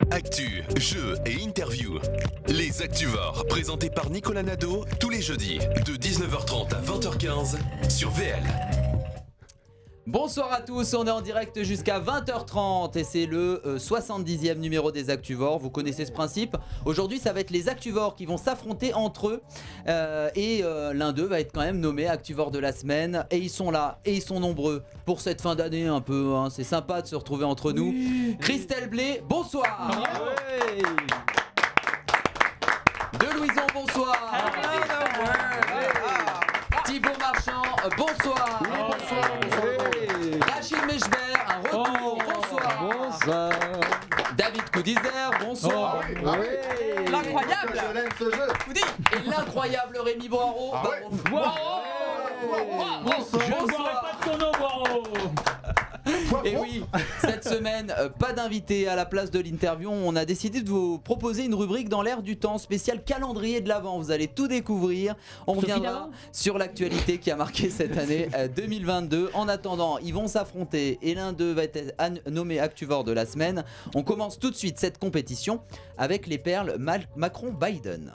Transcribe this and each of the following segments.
Actu, jeux et interviews. Les Actuvores, présentés par Nicolas Nadeau, tous les jeudis, de 19h30 à 20h15 sur VL. Bonsoir à tous, on est en direct jusqu'à 20h30 et c'est le 70e numéro des Actuvores. Vous connaissez ce principe. Aujourd'hui, ça va être les Actuvores qui vont s'affronter entre eux et l'un d'eux va être quand même nommé Actuvore de la semaine. Et ils sont là et ils sont nombreux pour cette fin d'année un peu. Hein. C'est sympa de se retrouver entre nous. Christelle Blé, bonsoir. Ouais. De Louison, bonsoir. Thibaut Marchand, bonsoir. Rachid Mechber, un retour, bonsoir. David Coudizer, bonsoir. L'incroyable Coudi. Et l'incroyable Rémi Boireau. Je ne boirai pas de ton eau, Boireau. Et oui, cette semaine, pas d'invité à la place de l'interview. On a décidé de vous proposer une rubrique dans l'air du temps, spécial calendrier de l'Avent. Vous allez tout découvrir. On reviendra sur l'actualité qui a marqué cette année 2022. En attendant, ils vont s'affronter et l'un d'eux va être nommé Actuvore de la semaine. On commence tout de suite cette compétition avec les perles Macron-Biden.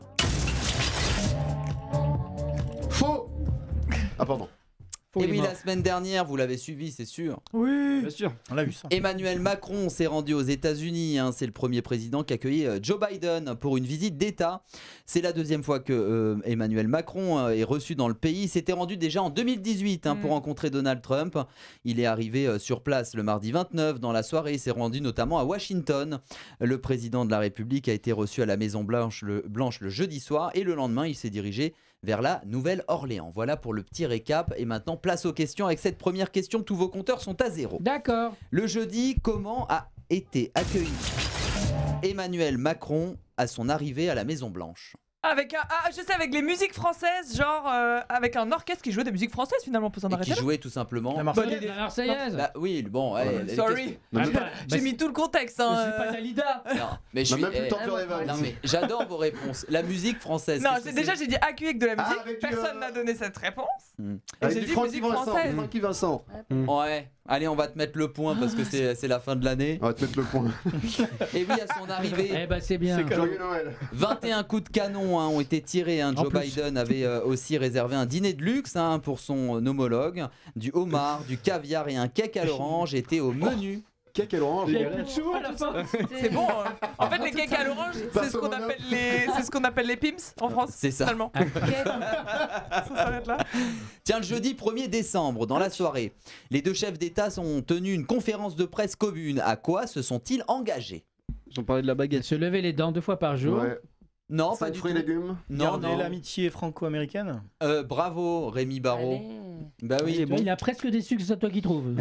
Faux. Ah pardon. Et oui, la semaine dernière, vous l'avez suivi, c'est sûr. Oui, bien sûr, on l'a vu ça. Emmanuel Macron s'est rendu aux États-Unis. Hein, c'est le premier président qui a accueilli Joe Biden pour une visite d'État. C'est la deuxième fois que Emmanuel Macron est reçu dans le pays. Il s'était rendu déjà en 2018 pour rencontrer Donald Trump. Il est arrivé sur place le mardi 29 dans la soirée. Il s'est rendu notamment à Washington. Le président de la République a été reçu à la Maison Blanche le jeudi soir. Et le lendemain, il s'est dirigé vers la Nouvelle-Orléans. Voilà pour le petit récap. Et maintenant, place aux questions. Avec cette première question, tous vos compteurs sont à zéro. D'accord. Le jeudi, comment a été accueilli Emmanuel Macron à son arrivée à la Maison-Blanche? Avec avec les musiques françaises, genre avec un orchestre qui jouait des musiques françaises finalement, pour s'en Et arrêter qui là. jouait tout simplement. La Marseillaise. Bah, oui, bon. Sorry. J'ai mis tout le contexte. Je suis pas Dalida. Non, mais je On a suis. même plus le temps de faire les vannes. Non, mais j'adore vos réponses. La musique française. Non, qu'est-ce que déjà c'est j'ai dit accueilli avec de la musique. avec du, Personne n'a donné cette réponse. Et Avec j'ai du dit Francky musique Vincent. française. Francky Vincent. Ouais. Allez, on va te mettre le point parce que c'est la fin de l'année. On va te mettre le point. Et oui, à son arrivée. Eh ben c'est bien. Joyeux Noël. 21 coups de canon ont été tirés. Joe plus. Biden avait aussi réservé un dîner de luxe pour son homologue. Du homard, du caviar et un cake à l'orange étaient au menu. Cake à l'orange. Il y a plus de sous à la fin. C'est bon. En fait, les cakes à l'orange, c'est ce qu'on appelle les pims en France. C'est ça. Finalement. Ça s'arrête là. Tiens, le jeudi 1er décembre, dans la soirée, les deux chefs d'État ont tenu une conférence de presse commune. À quoi se sont-ils engagés? Ils ont parlé de la baguette. Se lever les dents 2 fois par jour. Ouais. Non, pas du Fruits tout. et légumes. Non, non. l'amitié franco-américaine. Bravo, Rémi Barraud. Bah oui, Tu vois, il a presque déçu que ce soit toi qui trouves.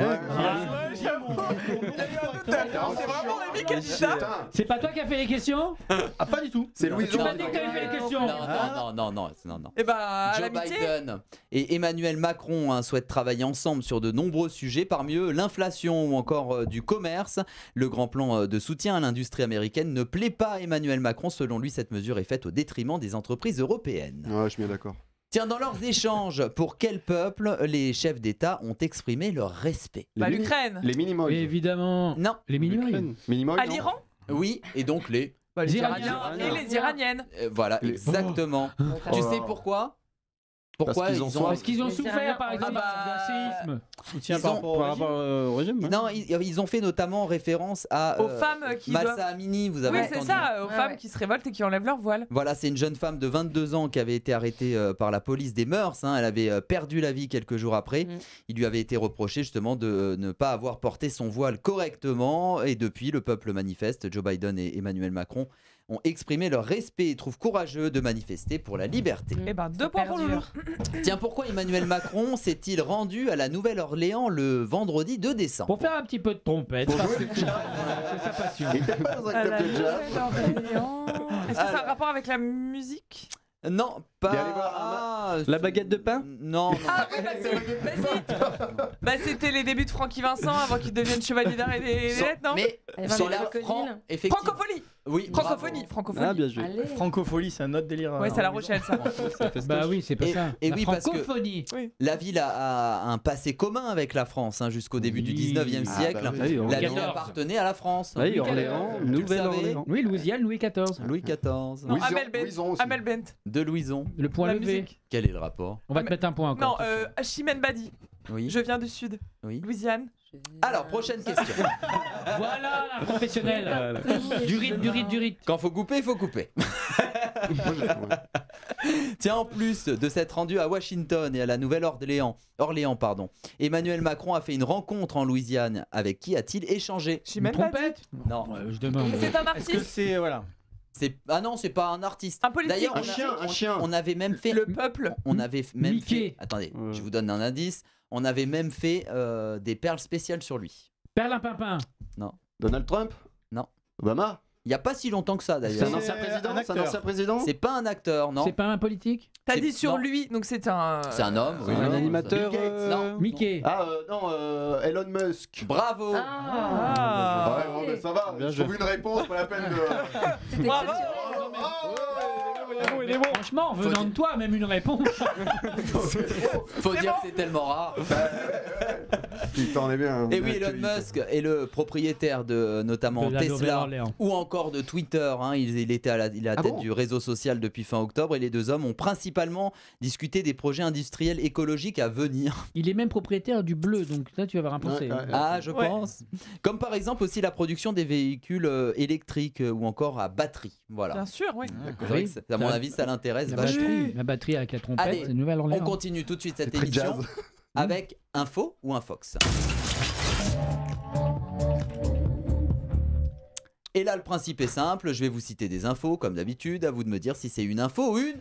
C'est vraiment Rémi qui a dit ça. Putain. C'est pas toi qui as fait les questions? Ah, pas du tout. C'est Tu Louison. m'as dit que t'avais fait les questions. Non. Et bah, à Joe l'amitié. Biden et Emmanuel Macron souhaitent travailler ensemble sur de nombreux sujets, parmi eux l'inflation ou encore du commerce. Le grand plan de soutien à l'industrie américaine ne plaît pas à Emmanuel Macron. Selon lui, cette mesure est faite au détriment des entreprises européennes. Ouais, je suis bien d'accord. Tiens, dans leurs échanges, pour quel peuple les chefs d'État ont exprimé leur respect? Bah, l'Ukraine. Les Minimoys. Évidemment. Non. Les minimoys. Minimoys. À l'Iran. Oui, et donc les... Bah, les Iraniens. Iraniens et les Iraniennes. Voilà, Les- exactement. Oh Tu là sais là. pourquoi? Pourquoi Parce qu'ils ont soif. Parce qu'ils ont Les souffert Iraniens, par exemple d'un séisme. Soutien Ils par ont- rapport au régime. Non, ils ont fait notamment référence à Aux femmes qui Massa doivent. Amini, vous avez Oui, c'est entendu. ça, aux Ah femmes ouais. qui se révoltent et qui enlèvent leur voile. Voilà, c'est une jeune femme de 22 ans qui avait été arrêtée par la police des mœurs. Elle avait perdu la vie quelques jours après. Il lui avait été reproché justement de ne pas avoir porté son voile correctement. Et depuis, le peuple manifeste. Joe Biden et Emmanuel Macron ont exprimé leur respect et trouvent courageux de manifester pour la liberté. Et ben, 2 points pour Loulou. Tiens, pourquoi Emmanuel Macron s'est-il rendu à la Nouvelle-Orléans le vendredi 2 décembre? Pour faire un petit peu de trompette. Parce que c'est sa passion. Il était pas dans un À club la de jazz. Nouvelle-Orléans. Est-ce que ça a un rapport avec la musique? Non, Il est allé voir pas... La baguette de pain? Non, non. Ah oui, bah c'était les débuts de Francky Vincent avant qu'il devienne chevalier d'art et des lettres, non? Mais Elle sur va la mettre le Fran- Colline. effectivement. Francophonie. Oui, Francophonie, francophonie. Ah, bien joué. Allez. Francophonie, c'est un autre délire. Ouais, c'est à La Rochelle, ça. Bah oui, c'est pas Et- ça. et La oui, parce que- francophonie. La ville a un passé commun avec la France jusqu'au début du Oui. 19e Ah, siècle. bah oui. Ah oui, La ville 14. appartenait à la France. Oui, Louis Orléans, XIV. Nouvelle-Orléans. Oui, Louisiane, Louis XIV. Louis XIV. Non, Louison- Amel Bent. Louison aussi. Amel Bent. De Louison. Le point La levé. musique. Quel est le rapport? On va te mettre un point Non, encore. Chimène Badi. Oui. Je viens du sud. Oui. Louisiane. Alors, prochaine question. Voilà la professionnelle. Du rythme. Quand faut couper, il faut couper. Moi, ouais. Tiens, en plus de s'être rendu à Washington et à la Nouvelle-Orléans, Emmanuel Macron a fait une rencontre en Louisiane. Avec qui a-t-il échangé? Chimène Badi. Trompette. Non. Ouais, je demande. C'est un Est-ce que artiste. c'est. Voilà. Ah non, c'est pas un artiste. Un politique. D'ailleurs, Un chien. on avait même fait. Le peuple. On avait même Mickey. fait. Attendez, Ouais. je vous donne un indice. On avait même fait des perles spéciales sur lui. Perlimpinpin. Donald Trump. Non. Obama. Il n'y a pas si longtemps que ça C'est d'ailleurs. un C'est ancien un président. C'est un acteur. ancien président. C'est pas un acteur, non. C'est pas un politique. T'as C'est- dit sur non. lui, donc c'est un. C'est un homme. oui. Un Non, animateur. Bill Gates. Non. Mickey. Ah non, Elon Musk. Bravo. Ah. Ouais, bon, ben, ça va. Bien Je joué. trouve une réponse, pas la peine de. C'est Bravo. Franchement, venant de toi, même une réponse. Faut dire que c'est tellement rare. Putain, on est bien. Et oui, Elon Musk est le propriétaire de notamment De la Tesla Nouvelle-Orléans. ou encore de Twitter. Il était à la Ah tête bon du réseau social depuis fin octobre et les deux hommes ont principalement discuté des projets industriels écologiques à venir. Il est même propriétaire du bleu, donc là tu vas avoir un pensée. Ouais, ouais. Ah, je Ouais. pense. Comme par exemple aussi la production des véhicules électriques ou encore à batterie. Voilà. Bien sûr, oui. C'est vrai que à mon avis, ça l'intéresse La vachement. batterie avec la trompette, Allez, c'est Nouvelle-Orléans. On continue tout de suite cette Très émission jazz. avec un faux ou un fox. Et là, le principe est simple. Je vais vous citer des infos, comme d'habitude. À vous de me dire si c'est une info ou une.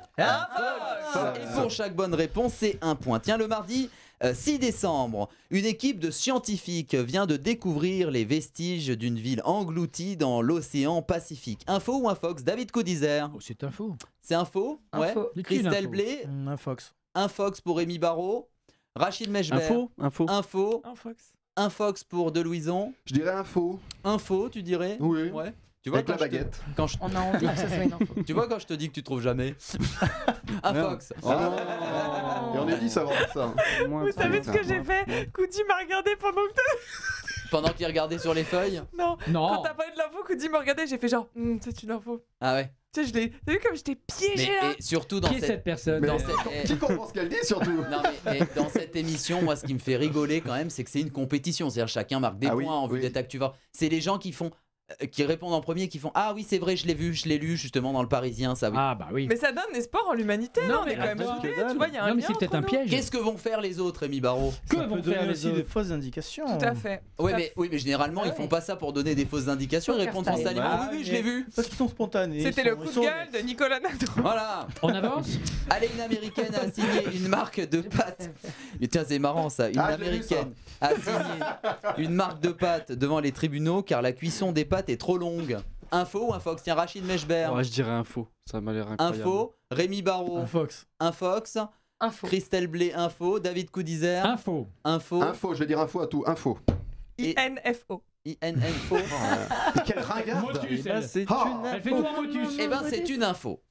Et pour chaque bonne réponse, c'est un point. Tiens, le mardi 6 décembre, une équipe de scientifiques vient de découvrir les vestiges d'une ville engloutie dans l'océan Pacifique. Info ou un fox? David Codizer. Oh, c'est un faux. C'est un faux? Ouais. Info. C'est une Christelle info. Blé. Un Fox. Un fox pour Rémi Barrault. Rachid Mechber. Info. Un faux. Un fox. Un fox pour De Louison. Je dirais info. Un faux, tu dirais? Oui. Ouais. Tu vois, Avec la quand je te- baguette. quand je- On a envie que ça soit une info. Tu vois quand je te dis que tu trouves jamais? Un Merde. fox. Et on est 10 avant ça. Vous savez ce que j'ai fait? Koudi m'a regardé pendant que Pendant qu'il regardait sur les feuilles. Non. Quand Non. t'as parlé de l'info, Koudi m'a regardé, j'ai fait genre, c'est une info. Ah ouais. Tu sais, je l'ai. T'as vu comme j'étais Mais piégé là? et surtout dans Qui est cette. cette personne Dans Mais- cette- Qui comprend ce qu'elle dit surtout? Non mais dans cette émission, moi ce qui me fait rigoler quand même, c'est que c'est une compétition. C'est-à-dire chacun marque des Ah oui, points en vue oui. d'être actuvant. C'est les gens qui font, qui répondent en premier, qui font ah oui c'est vrai, je l'ai vu, je l'ai lu justement dans le Parisien, ça oui. Ah bah oui. Mais ça donne espoir en l'humanité, Non, non? On mais est quand même attends, soudés, que dalle. tu vois, il y a un Non mais lien c'est peut-être entre un nous. piège. Qu'est-ce que vont faire les autres, Rémi Barrault? Que Ça vont peut faire donner les aussi autres des fausses indications. Tout à fait. Oui mais généralement ils font pas ça pour donner des fausses indications, ils Faut répondent faire ça. spontanément Bah, oui oui je l'ai vu. Parce qu'ils sont spontanés. C'était le coup de gueule de Nicolas Nadeau. Voilà. On avance. Allez, une américaine a signé une marque de pâtes. Et tiens, c'est marrant ça. Une Ah, je l'ai vu, américaine a signé une marque de pâtes devant les tribunaux car la cuisson des pâtes est trop longue. Info ou un fox? Tiens, Rachid Mechber. Ouais, je dirais info. Ça m'a l'air incroyable. Info. Rémi Barrault. Un Fox. Un fox. Info. Christelle Blé. Info. David Coudizer. Info. Info. Info, je vais dire info à tout. Info. INFO. INFO. Quelle ringarde! Motus, Là, elle. c'est Ah. une Elle fait info. tout en motus. Eh ben, c'est une info.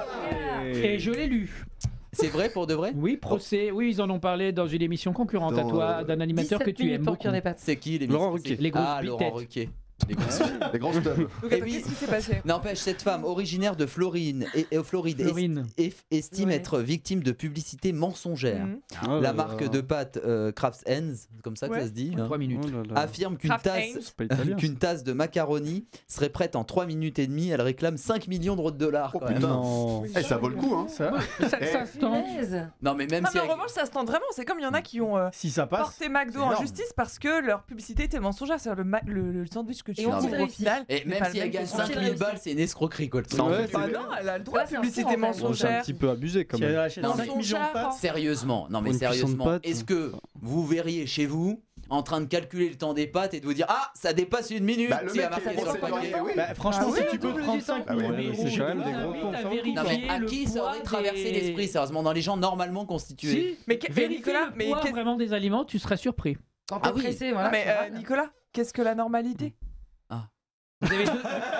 Et je l'ai lu. C'est vrai pour de vrai? Oui, procès. Oui, ils en ont parlé dans une émission concurrente à Dans, toi, d'un animateur que 17 tu minutes aimes pour beaucoup. cuire des pâtes. C'est qui les Laurent Ruquier. Les grosses Ah, Laurent bitettes. Ruquier. Les grosses Les grosses tubs. Donc Eh attends, oui. qu'est-ce qui s'est passé? N'empêche, cette femme originaire de Floride, Floride Florine. estime Ouais. être victime de publicité mensongère. Mhm. Oh La là marque là. de pâtes Kraft Heinz, c'est comme ça que Ouais. ça se dit, hein, 3 minutes. Oh là là. affirme qu'une Kraft tasse, Heinz. C'est pas italien. qu'une tasse de macaroni serait prête en 3 minutes et demie. Elle réclame 5 millions de dollars. Oh, quand même. putain. Non. Eh, ça vaut le coup, hein. Ça, Ça se tente. Punaise. Non, mais même Non, si. mais en elle- revanche, ça se tente vraiment. C'est comme il y en a qui ont si ça passe. porté McDo c'est en énorme. justice parce que leur publicité était mensongère. C'est-à-dire le sandwich que tu Et on ouvres dit au réussi. final. Et n'est même pas le si elle même gagne que son 5 000 réussi. balles, c'est une escroquerie quoi. Le truc. Ouais, En fait. Bah non, elle a le droit Là, de c'est un publicité fond, en fait. Bon, c'est un mensongère. petit peu abusé quand Si elle même. achète Non, 5 son millions de char. pâtes. Sérieusement, non mais Une cuisson de sérieusement, pâtes. est-ce que vous verriez chez vous en train de calculer le temps des pâtes et de vous dire ah ça dépasse une minute Bah, le si il y a mec, marqué il sur le essaie de paquet. gagner, oui. Bah, franchement, Ah si oui, tu peux double du 35 temps. millions Ah oui, d'euros, c'est quand même des gros oui, t'as points. vérifié Non mais à le qui ça poids aurait traversé des- l'esprit sérieusement dans les gens normalement constitués? Si, Mais vérifie Nicolas, le mais poids qu'est-ce- vraiment des aliments, tu seras surpris. Quand Ah t'es oui. pressé, voilà. mais tu râles. Nicolas, qu'est-ce que la normalité? Vous avez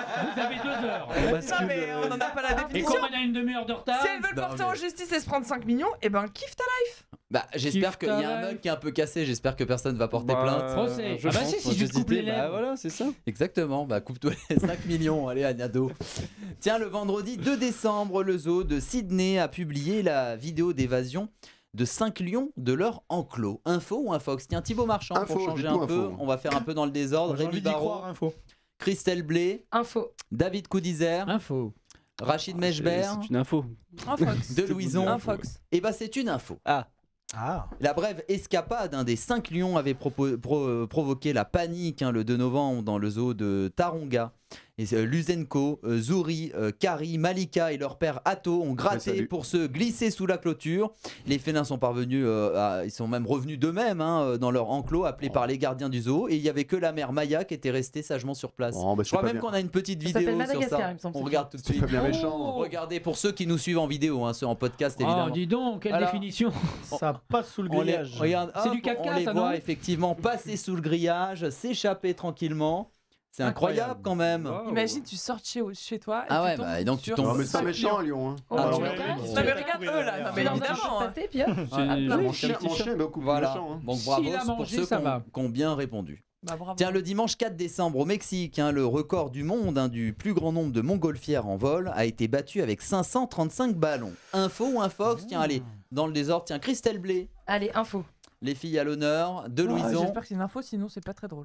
2 heures. Non, mais on n'en a pas la Et définition. comme on a une demi-heure de retard. Si elles veulent Non, porter mais- en justice et se prendre 5 millions, et ben kiffe ta life. Bah, j'espère Kiffe qu'il y a ta un mug life. qui est un peu cassé. J'espère que personne va porter plainte. Procès. Je Ah bah pense, si, faut si je te coupe les hésiter. Bah lèvres. voilà, c'est ça. Exactement, bah coupe-toi les 5 millions, allez Agnado. Tiens, le vendredi 2 décembre, le zoo de Sydney a publié la vidéo d'évasion de 5 lions de leur enclos. Info ou infox? Tiens, Thibaut Marchand, Info, pour changer du un coup, peu, info. on va faire un peu dans le désordre. J'ai Rémi envie d'y Barraud, croire, info. Christelle Blé, Info. David Coudizer, Info. Rachid Mechber, C'est une info. Un Fox. de Louison. Un Fox. Et bah c'est une info. Ah. La brève escapade des 5 lions avait provoqué la panique le 2 novembre dans le zoo de Taronga. Et Luzenko, Zouri, Kari, Malika et leur père Atto ont gratté salut. pour se glisser sous la clôture. Les félins sont parvenus, ils sont même revenus d'eux-mêmes dans leur enclos appelés par les gardiens du zoo. Et il n'y avait que la mère Maya qui était restée sagement sur place. Oh, bah, Je c'est crois pas même bien. qu'on a une petite Ça vidéo s'appelle sur Madagascar, ça. il me semble. On regarde tout de C'est suite. pas bien méchant. Regardez pour ceux qui nous suivent en vidéo, ceux en podcast évidemment. Oh, dis donc, quelle Alors, définition. Ça passe sous le On les, grillage. regarde, C'est hop, du caca, on les ça, voit non effectivement passer sous le grillage, s'échapper tranquillement. C'est incroyable quand même. Imagine, tu sors de chez toi. Et Ah ouais, tombes bah, et donc tu sur tombes- Non, mais c'est pas 5 méchant, lions. un lion. Hein. Oh, Ah, tu ouais. veux quand même Non, mais regarde eux là. Non, mais Dans un évidemment. hein. pâté, puis hop. C'est- Mon chien, petit est beaucoup plus Voilà, méchant. Hein. donc bravo S'il a pour mangé, ceux ça qui va. ont bien répondu. Bah bravo. Tiens, le dimanche 4 décembre au Mexique, le record du monde du plus grand nombre de montgolfières en vol a été battu avec 535 ballons. Info ou infox? Tiens, allez, dans le désordre, tiens, Christelle Blé, Allez, info. les filles à l'honneur, de Ouais, Louison, J'espère que c'est une info, sinon c'est pas très drôle.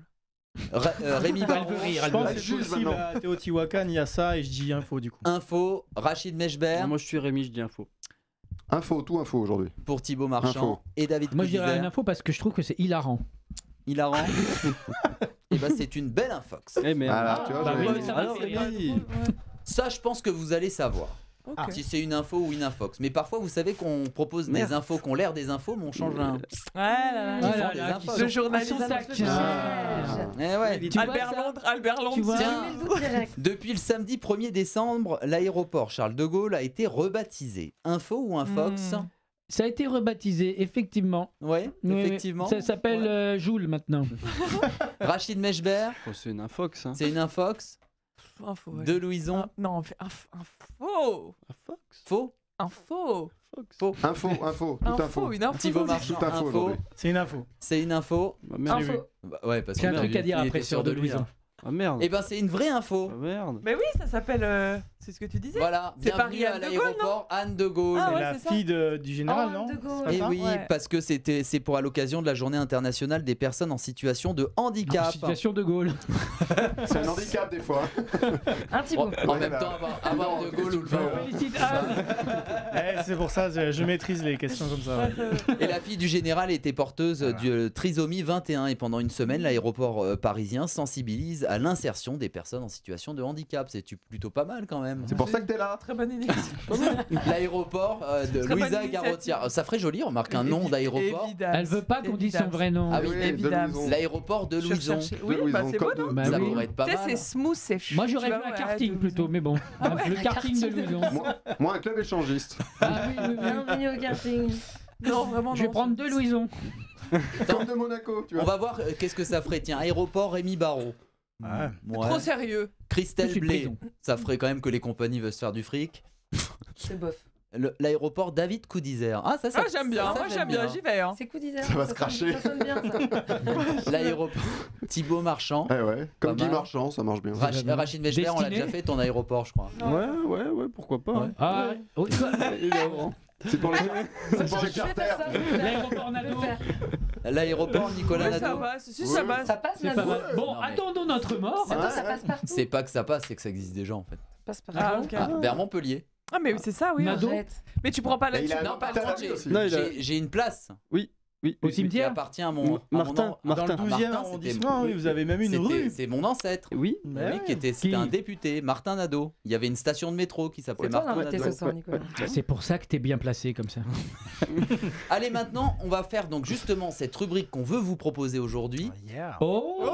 Rémi Elle Barraud, veut rire, Je elle pense veut que rire. c'est Juste possible maintenant. à Teotihuacan, il y a ça et je dis info du coup. info, Rachid Mechber, Moi je suis Rémi, je dis info. Info, tout info aujourd'hui. pour Thibaut Marchand Info. et David Moi je dirais Coudizer. une info parce que je trouve que c'est hilarant. Hilarant. Et bah c'est une belle infox. Eh merde. Ah, tu vois, Bah j'avais oui, dit. mais ça va Alors, faire rire. Rémi. Ça, je pense que vous allez savoir Ok. si c'est une info ou une infox. Mais parfois, vous savez qu'on propose Merde. des infos qui ont l'air des infos, mais on change un. Ouais, là, Qui là. font là des là, infos. qui Le sont- journaliste. ils sont taquins. Ah. Eh ouais. Tu vois Albert ça Londres, Albert Londres. Tu vois Tiens. Je mets le doute direct. Depuis le samedi 1er décembre, l'aéroport Charles de Gaulle a été rebaptisé. Info ou infox? Hmm. Ça a été rebaptisé, effectivement. Ouais, Oui, effectivement. oui. Ça s'appelle Ouais. Joule maintenant. Rachid Mechber, Oh, c'est une infox. Hein. c'est une infox. Info. ouais. De Louison, Ah, non, on fait info. Infox. faux. Info. Faux. Info, info, tout info. Une info. Thibaut aujourd'hui. Marchand, Tout info info. aujourd'hui. C'est une info. C'est une info. Ah merde. Info. Bah ouais, parce J'ai un que truc à dire il après était sur de lui, Louison. hein. Ah merde. Eh ben, c'est une vraie info. Ah merde. Mais oui, ça s'appelle. C'est ce que tu disais. Voilà, C'est bienvenue Paris à Anne de Gaulle, l'aéroport Anne de Gaulle. Ah C'est ouais, la c'est ça. fille du général, Oh, non de Gaulle. C'est pas Et ça oui, Ouais. parce que c'est pour à l'occasion de la journée internationale des personnes en situation de handicap. Situation de Gaulle. C'est un handicap des fois. Un Thibaut. En Ouais, même là. temps, avoir de Gaulle ou le vin. Félicite Anne. C'est pour ça, je maîtrise les questions comme ça. ouais. Et la fille du général était porteuse de trisomie 21 et pendant une semaine, l'aéroport parisien sensibilise à l'insertion des personnes en situation de handicap. C'est plutôt pas mal quand même. C'est pour ça que t'es là. Très bonne initiative. L'aéroport de Très bonne Louisa initiative. Garotière. Ça ferait joli, remarque un nom d'aéroport. Évidemment. Elle veut pas qu'on dise son Évidemment. vrai nom. Ah oui, de évidemment. Louison. L'aéroport de Je Louison. recherchais- De Oui, bah Louison, c'est beau, comme non de- Bah Ça oui. pourrait être pas Tu sais, c'est mal. smooth, c'est Moi j'aurais Tu vu vois, un ouais, karting de plutôt, Louison. mais bon. Ah ouais, Le un karting de karting de Louison. Moi, un club échangiste. Ah oui, oui, oui. Bienvenue au karting. Non, vraiment, Je vais non, prendre c'est- deux Louison. Comme de Monaco, tu On vois. va voir qu'est-ce que ça ferait. Tiens, aéroport Rémi Barraud. Ouais. Ouais. Trop sérieux. Je Christelle suis Blé. prison. Ça ferait quand même que les compagnies veulent se faire du fric. C'est bof. L'aéroport David Coudizer. Ah, ça, Ah, j'aime bien. ça, Moi, j'aime bien. J'y vais. Hein. C'est coup d'hiver. Ça va se cracher. Ça sonne bien, ça. L'aéroport Thibaut Marchand. Ouais. Comme Pas Guy mal. Marchand, ça marche bien. Rachid Mechler, on l'a Destiné. déjà fait ton aéroport, je crois. Ouais, pourquoi pas. Ouais. hein. Ah, oh, quoi Évidemment. C'est pour les Je pour les vais faire carters. ça. je vais faire. L'aéroport Je vais Nadeau. faire. L'aéroport Nicolas Ouais, ça Nadeau. va. Si, Ouais. ça passe. Ça passe, C'est pas Nadeau. mal. Bon, Non, mais- attendons notre mort. Attends, ça passe partout. C'est pas que ça passe, c'est que ça existe déjà en fait. Ça passe partout. Ah, ok. Ah, vers Montpellier. Ah, mais c'est ça, oui. Nadeau. Arrête. Mais tu prends pas Mais il là-dessus. a Non, un par hôpital contre, à lui aussi. Non, il a- j'ai une place Oui. Au qui cimetière. appartient à mon. Martin. Dans le Martin. 12e Martin, arrondissement, c'était- oui, vous avez même une rue. C'est mon ancêtre. Oui. Oui, Ouais. c'était Qui un député, Martin Nadeau. Il y avait une station de métro qui s'appelait C'est toi Martin l'invité Nadeau. ce soir, Nicolas. C'est pour ça que t'es bien placé comme ça. Allez, maintenant, on va faire donc justement cette rubrique qu'on veut vous proposer aujourd'hui. Yeah. Oh,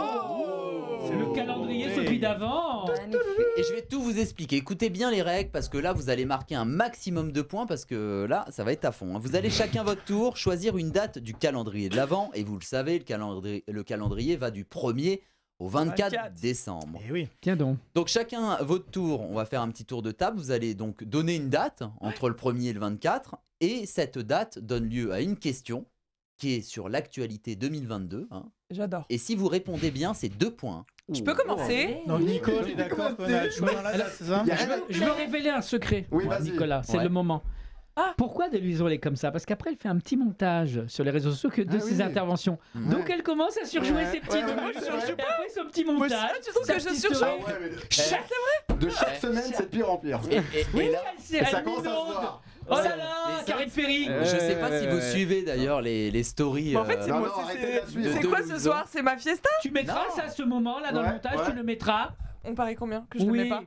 c'est le calendrier Ouais. Sophie d'avant. Magnifique. Et je vais tout vous expliquer. Écoutez bien les règles parce que là, vous allez marquer un maximum de points parce que là, ça va être à fond. Vous allez chacun votre tour choisir une date du calendrier de l'Avent et vous le savez, le calendrier va du 1er au 24 24. décembre. Eh oui. Tiens donc. Donc chacun à votre tour, on va faire un petit tour de table. Vous allez donc donner une date entre le 1er et le 24. Et cette date donne lieu à une question qui est sur l'actualité 2022. Hein. J'adore. Et si vous répondez bien, c'est 2 points. Je peux commencer. Donc Nico, t'es d'accord qu'on a le choix dans la date, c'est ça? Y a rien à- Je veux révéler un secret, Oui, moi, vas-y. Nicolas. C'est Ouais. le moment. Ah. Pourquoi Deluison elle est comme ça? Parce qu'après elle fait un petit montage sur les réseaux sociaux de Ah ses oui. interventions. Mhm. Donc elle commence à surjouer Ouais. ses petits Ouais, trucs. ouais, c'est vrai. Et après son petit Moi, montage. tu trouves sa que je petite surjoue story. Ah ouais, mais Eh, de chaque semaine, c'est de pire en pire. et là, C'est Et ça elle commence à se minaude. voir. Oh là Mais là, ça- Karine Ferry. je sais pas si vous Ouais. suivez d'ailleurs les stories. Mais en fait, c'est Non, moi. non, c'est- arrêtez de la suivre. C'est De quoi ce Louison. soir? C'est ma fiesta? Tu mettras Non. ça à ce moment là dans le Ouais, montage, ouais. tu le mettras. On parie combien? Que je ne mets pas.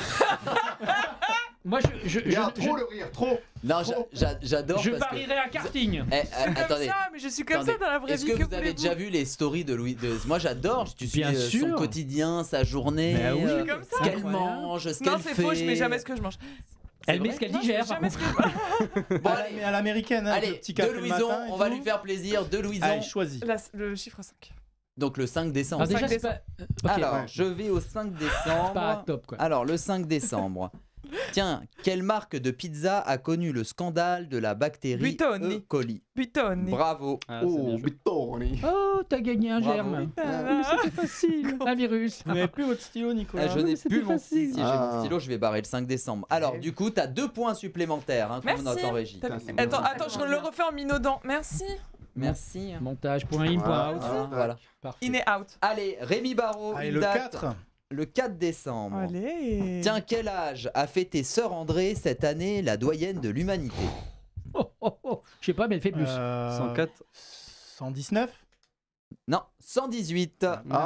Moi Regarde, trop le rire, trop. Non, j'adore je parce que... parierais à karting. Comme attendez. ça, mais je suis comme Attendez. ça dans la vraie Est-ce vie. que vous avez voulez-vous déjà vu les stories de Louis Moi j'adore, tu suis Bien son sûr. quotidien, sa journée, Mais oui. Comme ça. ce qu'elle Incroyable. mange, ce Non, qu'elle c'est fait. faux, je mets jamais ce que je mange. Elle met vrai ce qu'elle Non, je digère. mets par jamais ce contre. que je mange. Bon, Mais à l'américaine, hein, avec le allez, petit de café le Louison, matin et on va tout. lui faire plaisir, de Louison. Allez, choisis. Le chiffre 5. Donc le 5 décembre. Alors déjà 5 c'est pas. Ok, Alors, ouais. je vais au 5 décembre. pas top quoi. Alors, le 5 décembre. Tiens, quelle marque de pizza a connu le scandale de la bactérie Buitoni. E. coli? Buitoni. Bravo. Ah, c'est bien Oh, joué. Bittoni. Oh, t'as gagné un Bravo. germe. Ah, C'est facile. Un virus. Vous n'avez plus votre stylo, Nicolas. Je n'ai c'était plus mon facile. stylo. Si j'ai Ah. mon stylo, je vais barrer le 5 décembre. Alors, Ouais. du coup, tu as 2 points supplémentaires hein, qu'on Merci. note en régie. T'as- Putain, c'est Attends, bon. attends, je le refais en minaudant. Merci. Merci. Montage, point in, point out. Voilà. Parfait. In et out. Allez, Rémi Barrault, Allez, une le date. 4. Le 4 décembre. Allez. Tiens, quel âge a fêté Sœur André cette année, la doyenne de l'humanité? Oh, oh, oh. Je sais pas, mais elle fait plus. 104. 119. Non, 118.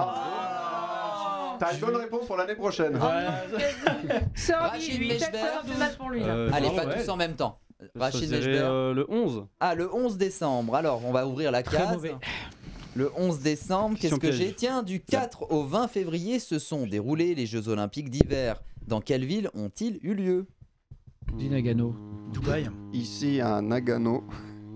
Ah. T'as une bonne réponse pour l'année prochaine. Rachid Mechber. C'est mal pour lui là. Allez, non, pas ouais. tous en même temps. Rachid Je dirais, Mechber. le 11. Ah, le 11 décembre. Alors, on va ouvrir la Très case. mauvais. Le 11 décembre, Question qu'est-ce que piège. j'ai? Tiens, du 4 au 20 février se sont déroulés les Jeux Olympiques d'hiver. Dans quelle ville ont-ils eu lieu? Dis Nagano. Dubaï. Ici, à Nagano.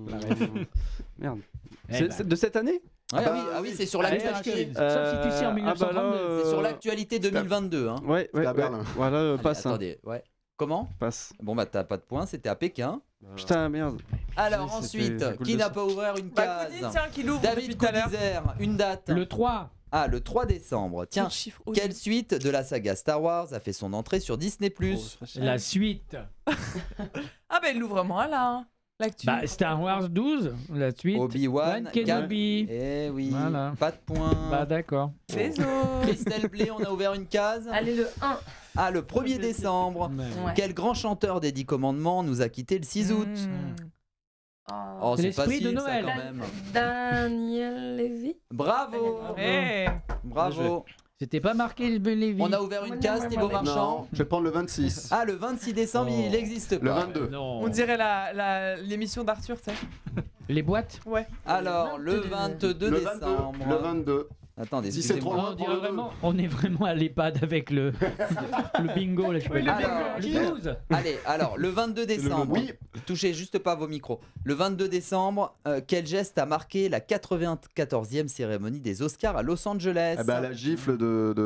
Merde. Eh C'est ben. c'est de cette année? Ouais, bah, ah oui, c'est sur Allez, l'actualité. Rachid. Sauf si tu sais en Ah bah là, 1932. C'est sur l'actualité 2022. Hein. Ouais, ouais, à ouais. Berlin. Voilà, Allez, passe. hein. attendez, ouais. Comment? Passe. Bon bah t'as pas de points, c'était à Pékin. Putain, merde. Alors C'était- ensuite, c'est cool qui de n'a ça. pas ouvert une Bah, case? Coudi, tiens, qui l'ouvre depuis David tout à l'heure. Coudizer, une date. Le 3. Ah, le 3 décembre. Tiens, Quel chiffre quelle suite de la saga Star Wars a fait son entrée sur Disney+. La suite. Ah, bah, il l'ouvre vraiment là. hein. L'actu. Bah, Star Wars 12. La suite. Obi-Wan Kenobi. Eh oui, Voilà. pas de points. Bah, d'accord. Désolé. Christelle Blé, on a ouvert une case. Allez, le 1. Ah, le 1er décembre. Ouais. Quel grand chanteur des 10 commandements nous a quitté le 6 août? Oh, c'est L'esprit de facile, ça, Noël. quand même. Daniel Lévy. Bravo. Eh. Bravo. C'était pas marqué le Lévy. On a ouvert une case, Thibaut Marchand. Non, je vais prendre le 26. Ah, le 26 décembre, Oh. il n'existe Le pas. 22. Non. On dirait l'émission d'Arthur, tu sais. Les boîtes. Ouais. Alors, le 22 Le décembre. 22. Le 22. Attendez, Si c'est excusez-moi. trop On dirait vraiment, on est vraiment à l'EHPAD avec le bingo là, je sais pas. Alors, Le 12. Allez, alors, le 22 décembre. Oui. Touchez juste pas vos micros. Le 22 décembre, quel geste a marqué la 94e cérémonie des Oscars à Los Angeles? Eh ben, la gifle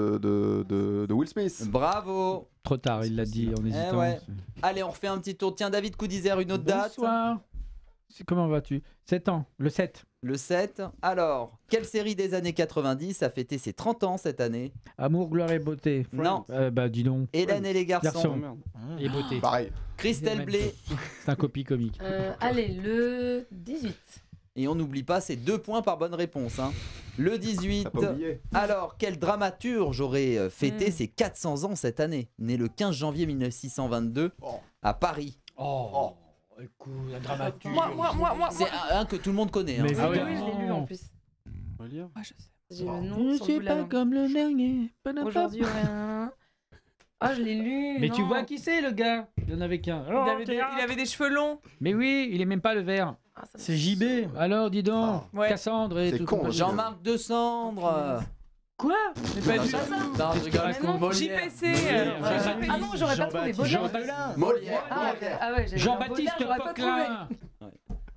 de Will Smith. Bravo. Trop tard, il l'a dit en hésitant. ouais. Allez, on refait un petit tour. Tiens, David Coudizer, une autre date. Bonsoir. Comment vas-tu? 7 ans, le 7. Le 7. Alors, quelle série des années 90 a fêté ses 30 ans cette année? Amour, gloire et beauté. Non. Bah dis donc. Hélène et les garçons. Garçons. Merde. Et beauté. Pareil. Christelle Blé. C'est un copie comique. Allez, le 18. Et on n'oublie pas, c'est 2 points par bonne réponse. Hein. Le 18. T'as pas oublié. Alors, quel dramaturge aurait fêté ses 400 ans cette année? Né le 15 janvier 1922 Oh. à Paris. Oh, écoute, la dramaturge. Moi. C'est un que tout le monde connaît. Hein. Mais Ah oui, oui. oui, je l'ai lu en plus. On va lire. Ah, je sais. J'ai le nom Je sur le bout suis de la pas langue. comme le dernier. Aujourd'hui, rien. Ah, je l'ai lu. Mais non. tu vois qui c'est le gars? Il y en avait qu'un. Il avait des cheveux longs. Mais oui, il est même pas le vert. Ah, ça me C'est JB. Alors dis donc, Ouais. Cassandre et C'est tout. con, compagnie. Jean-Marc de Cendres. Quoi? Mais pas du tout. Non, je rigole. Mais non. Molière. JPC. Ah non, j'aurais pas trouvé. Jean Baudelaire. Baudelaire. Molière. Ah, ok. Ah ouais, j'ai Jean-Baptiste Baudelaire, j'aurais pas trouvé. Poquelin.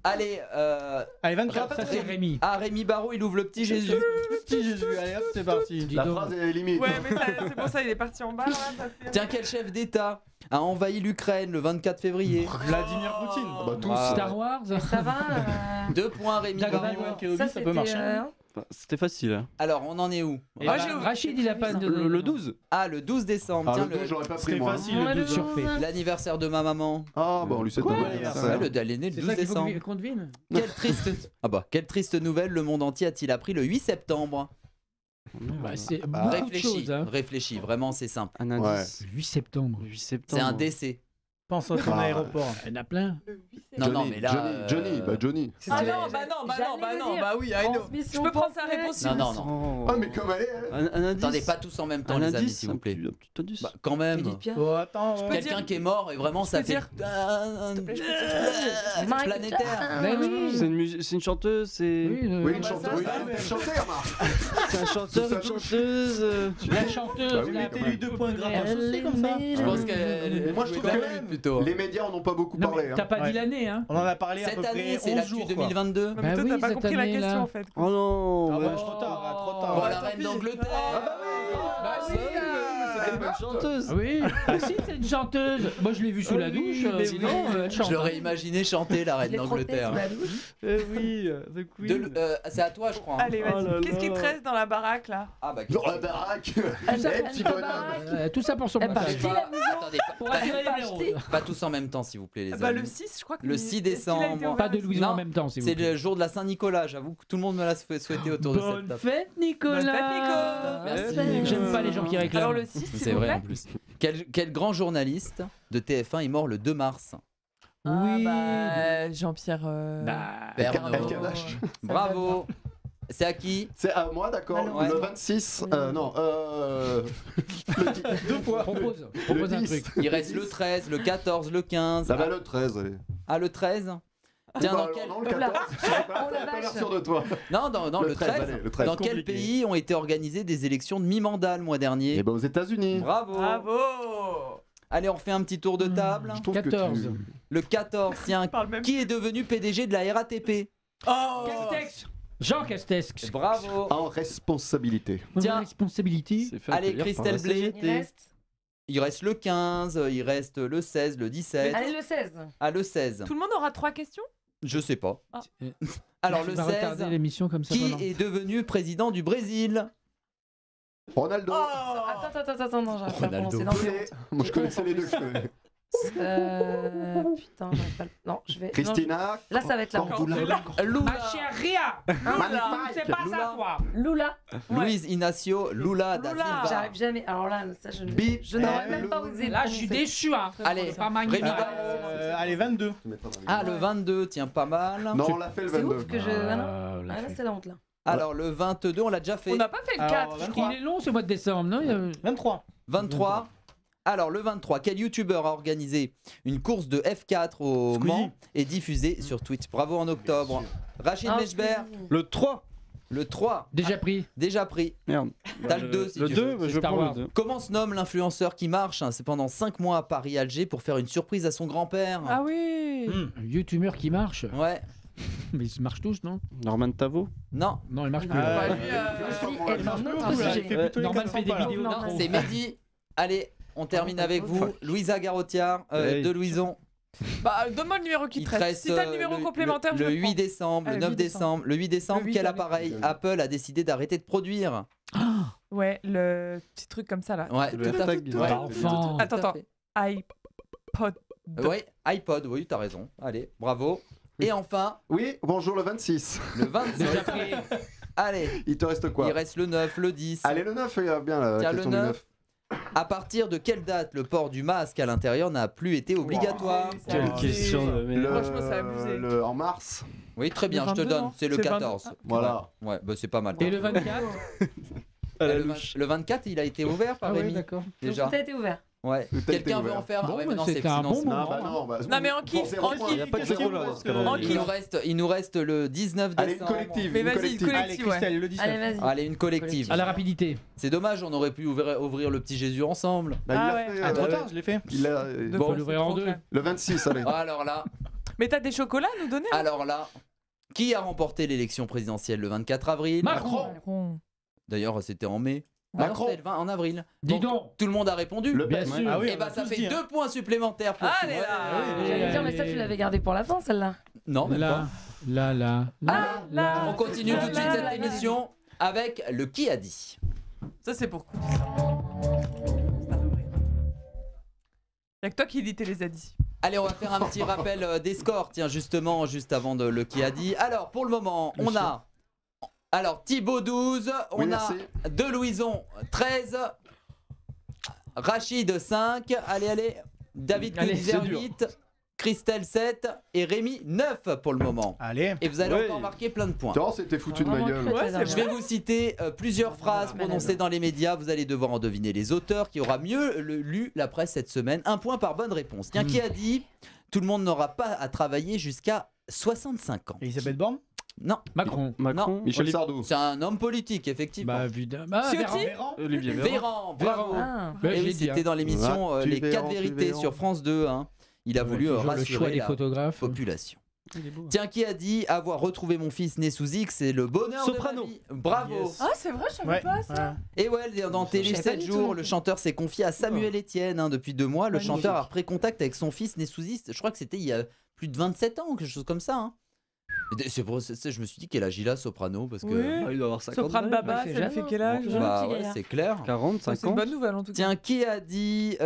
Allez, Allez, 24. Ça, c'est Rémi. ah, Rémi Barraud, il ouvre le petit Jésus. Petit Jésus, allez hop, c'est parti. Dis La donc. phrase est limite. Ouais, mais c'est pour ça il est parti en bas là. Ça fait... Tiens, quel chef d'État a envahi l'Ukraine le 24 février? Vladimir Poutine. Ah bah tous. Ah. Star Wars. Ça va 2 points, Rémi Dagobah, Barraud. ouais. Kenobi, ça peut c'était, marcher. Bah, c'était facile. Hein. Alors, on en est où? Et Moi, bah, j'ai- Rachid, il a pas de. Le 12. Ah, le 12 décembre. Ah, Tiens, le 12, j'aurais pas pris C'était moi. facile, Ouais, le le 12. surfait. l'anniversaire de ma maman. Ah, bah on lui souhaite un bon Ouais, anniversaire. elle est née le C'est 12 ça qu'il faut décembre. qu'on devine. Quelle triste nouvelle le monde entier a-t-il appris le 8 septembre? Bah, c'est Bah, beaucoup de Réfléchis, choses. Hein. réfléchis, vraiment c'est simple. Un indice. 8 septembre. 8 septembre. C'est un décès. Pense à ton Ah. aéroport. Il y en a plein. Non, non, mais là. Johnny, Johnny. Ah J'allais- non, bah non, bah non, bah j'allais non, le dire. bah oui, I know. Transmission Je peux prendre sa pensée. réponse. Non, non, non. Oh. Ah, mais comme elle est. Un indice. Attendez, pas tous en même temps, un les amis, indice, s'il vous plaît. Un petit indice. Bah, quand même. Edith Piaf. Oh, attends. peux Quelqu'un dire- qui est mort et vraiment ça peux fait. dire- Michael Planétaire. Mais oui. C'est une chanteuse, c'est. Oui, Oui, bah une ça, chanteuse. ça, Oui, mais- une chanteuse, Marc. C'est un chanteur, Ça une change. chanteuse. La chanteuse. Bah oui, la- Mettez-lui 2 points gratos Elle aussi, comme ça. est Je pense belle. qu'elle. Moi, je trouve jouait que de la flûte, plutôt. Les médias en ont pas beaucoup Non, mais parlé. t'as hein. pas Ouais. dit l'année, hein. On en a parlé à peu Cette près année, c'est 11 l'actu jours. quoi. 2022. Non, mais Bah toi, oui, t'as pas cette compris la année, question là. en fait. Oh non. Ah ouais. ouais, trop tard, trop tard. Oh, la Tant reine pis. d'Angleterre. C'est une bonne chanteuse. Ah oui. Ah si, c'est une chanteuse. Moi, je l'ai vue sous la douche. mais Sinon, oui. elle chante. Je l'aurais imaginé chanter la reine Il est frotté d'Angleterre. sous la douche. Oui, The Queen. C'est à toi, je crois. hein. Allez, Oh là vas-y. Qu'est-ce là. qui te reste dans la baraque là? Ah bah. Dans la baraque. Elle Eh, petit t'a bonhomme. baraque. Tout ça pour son Elle part massage. acheter la maison. Attendez, Pour pas, attirer pas les acheté. roses. pas tous en même temps, s'il vous plaît, les Bah amis. le 6, je crois que Le 6 décembre. Pas de Louison Non, en même temps, s'il vous C'est plaît. le jour de la Saint-Nicolas, j'avoue que tout le monde me l'a souhaité autour de cette Bonne table. fête, Nicolas. Bonne fête, Nico. Merci. Merci. J'aime pas les gens qui réclament. Alors le 6, C'est s'il vous vrai plaît. en plus. Quel grand journaliste de TF1 est mort le 2 mars? Oui. Jean-Pierre. Bah, Bernard. El Kadash. Bravo. C'est à qui? C'est à moi, d'accord. Malheureusement. Le 26. Non. 2 fois. propose Le un 10. truc. Il reste le 13, le 14, le 15. Ça va le 13. Allez. Ah, le 13? Tiens, Bah, dans alors, quel... non, le 14. Je sais pas, Oh la t'as pas l'air vache. sûr de toi. Non, le 13. allez, le 13. Dans quel Compliqué. pays ont été organisées des élections de mi-mandat le mois dernier? Eh ben aux États-Unis. Bravo. Bravo. Allez, on refait un petit tour de table. Je trouve que 14. Le 14, tiens, Parle même. qui est devenu PDG de la RATP? Oh. Castex. Jean Castex. Bravo. En responsabilité. Tiens. Responsabilité. C'est fait Allez, accueillir par Christelle la Blé. CGT. Il reste. Il reste le 15, il reste le 16, le 17. Allez, le 16. Ah, le 16. Tout le monde aura 3 questions? Je sais pas. Ah. Alors, Tu le vas 16, retarder l'émission comme ça. qui pendant- est devenu président du Brésil? Ronaldo. Attends, non, j'arrive pas à Ronaldo. prononcer. Non, Pelé. Moi je connaissais les deux. Je connais. putain, j'arrive pas. Non, je vais. Christina. non, là, ça va être la honte. Cordula. Lula. Ma chère Ria. Magnifique. C'est pas Lula. ça, toi. Lula. Luis Inacio Lula da Lula. Silva. J'arrive jamais. Alors là, ça, je Bip. je n'aurais même pas osé. Là, je suis prononcer. déçu. Hein. Allez, C'est pas magnifique. Rémi Barraud. Allez, 22. Ah, le 22, tiens, pas mal. Non, on l'a fait le C'est 22. ouf que je. Ah non. Ah là, c'est la honte là. Alors, le 22, on l'a déjà fait. On n'a pas fait le Alors, 4, je 23. crois. Il est long ce mois de décembre, non? 23. 23. Alors, le 23, quel youtubeur a organisé une course de F4 au Squeezie. Mans et diffusée sur Twitch? Bravo en octobre. Rachid Ah, Mechber, Squeezie. Le 3. le 3, Déjà pris. déjà pris. Merde. T'as le 2 si Le tu 2, veux. je Star prends Wars. le 2. Comment se nomme l'influenceur qui marche c'est pendant 5 mois à Paris-Alger pour faire une surprise à son grand-père? Ah oui. Un youtubeur qui marche. Ouais, Mais ils marchent tous, non? Norman Tavo. non, Non, ils marchent plus. Ah, lui, Aussi, elle marche est un plus autre beaucoup, là. sujet. Il fait plutôt les Norman 400 fait des pas, là. vidéos. Non, trop. c'est Mehdi. Allez, on termine avec vous. Louisa Garotiard Hey. de Louison. Bah, donne-moi le numéro qui Il te te reste. reste Si t'as le numéro complémentaire, le je le 8 prends. décembre, le Ah, le 9 8 décembre. Le 8 décembre, Le 8, quel allez. appareil Apple a décidé d'arrêter de produire? Ouais, le petit truc comme ça là. Ouais, Le tout à fait. AirTag. Ouais. Enfant. Attends, Tout à attends. fait. iPod. Ouais, iPod, oui, t'as raison. Allez, bravo. Et enfin, Oui, bonjour le 26. le 27. Déjà pris. Allez, Il te reste quoi? il reste le 9, le 10. Allez, le 9, il y a bien la Tiens, le question du 9. 9. À partir de quelle date le port du masque à l'intérieur n'a plus été obligatoire? C'est Quelle abusé. question de merde. Franchement, c'est abusé. En mars. Oui, très bien, Le je te 22, donne. non C'est le C'est le 14. 22. Voilà. Ouais, bah c'est pas mal. Et le 24? À la le, louche. le 24, il a été ouvert par Ah ouais, Rémi. d'accord. déjà. Tout a été ouvert. Ouais. Tout a été Quelqu'un veut ouvert. en faire? Bon, Ah ouais, bah, mais non, c'était c'est un sinon, bon c'est- moment. Non, bah non. Bah, Non, mais en pour kiff, zéro en point. Il n'y a pas de zéro là. Parce que- Cameron. Il nous reste le 19 Allez, une décembre. collective. Mais une vas-y, collective. collective. Allez, Christelle, le 19. Allez, vas-y. Allez, une collective. À la rapidité. C'est dommage, on aurait pu ouvrir le petit Jésus ensemble. Bah, il Ah l'a ouais. fait, Ah, trop ouais. tard, je l'ai fait. Il l'a- Deux Bon, fois, l'ouvrir c'est en trop, deux. quand même. Le 26, allez. Alors là, Mais t'as des chocolats à nous donner? Alors là, qui a remporté l'élection présidentielle le 24 avril? Macron. D'ailleurs, c'était en mai. Ah non, Macron. c'était le 20 en avril. Dis donc. Tout le monde a répondu. Le Bien Pen. sûr. Ah oui, Et on bah a ça tous fait dit, hein. 2 points supplémentaires pour Allez tout. là. J'allais dire, mais ça, tu l'avais gardé pour la fin, celle-là. Non, même pas. Là. Là. On continue tout de suite Là, cette là, émission avec le qui a dit. Ça, c'est pour Coudi. Y'a que toi qui lis les additions. Allez, on va faire un petit rappel des scores. Tiens, justement, juste avant de le qui a dit. Alors, pour le moment, on a. Alors, Thibaut 12, on Oui, a merci. De Louison 13, Rachid 5, allez, David Allez, Kuzer c'est dur. 8, Christelle 7 et Rémi 9 pour le moment. Allez. Et vous allez Ouais. encore marquer plein de points. Attends, c'était foutu de ma Vraiment gueule. cru, Ouais, très c'est Je bien. vais vous citer plusieurs phrases Malade. prononcées dans les médias. Vous allez devoir en deviner les auteurs. Qui aura mieux lu la presse cette semaine? Un point par bonne réponse. Tiens, qui a dit tout le monde n'aura pas à travailler jusqu'à 65 ans? Elisabeth Borne. Non, Macron. Macron. Michel Olivier- Sardou. c'est un homme politique, effectivement. Bah évidemment. Ah, Ciotti Véran. Olivier Véran. Véran, bravo. Ah. Ouais, Eh je oui, l'ai dit, c'était hein. dans l'émission Va, tu Les 4 verras, tu vérités verras. sur France 2. Hein. Il a voulu Toujours le choix rassurer des la photographes. population. Il est beau. Tiens, qui a dit avoir retrouvé mon fils né sous X, c'est le bonheur Soprano. de ma vie. Bravo. Yes. Ah, c'est vrai, je savais Ouais. pas ça. Et ouais, dans Télé savais pas 7 du tout jours, non le plus. chanteur s'est confié à Samuel Etienne. Hein, depuis 2 mois, le Magnifique. chanteur a repris contact avec son fils né sous X. Je crois que c'était il y a plus de 27 ans, quelque chose comme ça. Hein. Et c'est pour ça je me suis dit quel âge il a, Soprano, parce que... Oui. Ah, il doit avoir 50. Soprano Baba, il fait ça lui jeune, fait hein. quel âge? Jeune Bah petit ouais, gaillard. c'est clair. 40, C'est une 50. bonne nouvelle en tout cas. Tiens, qui a dit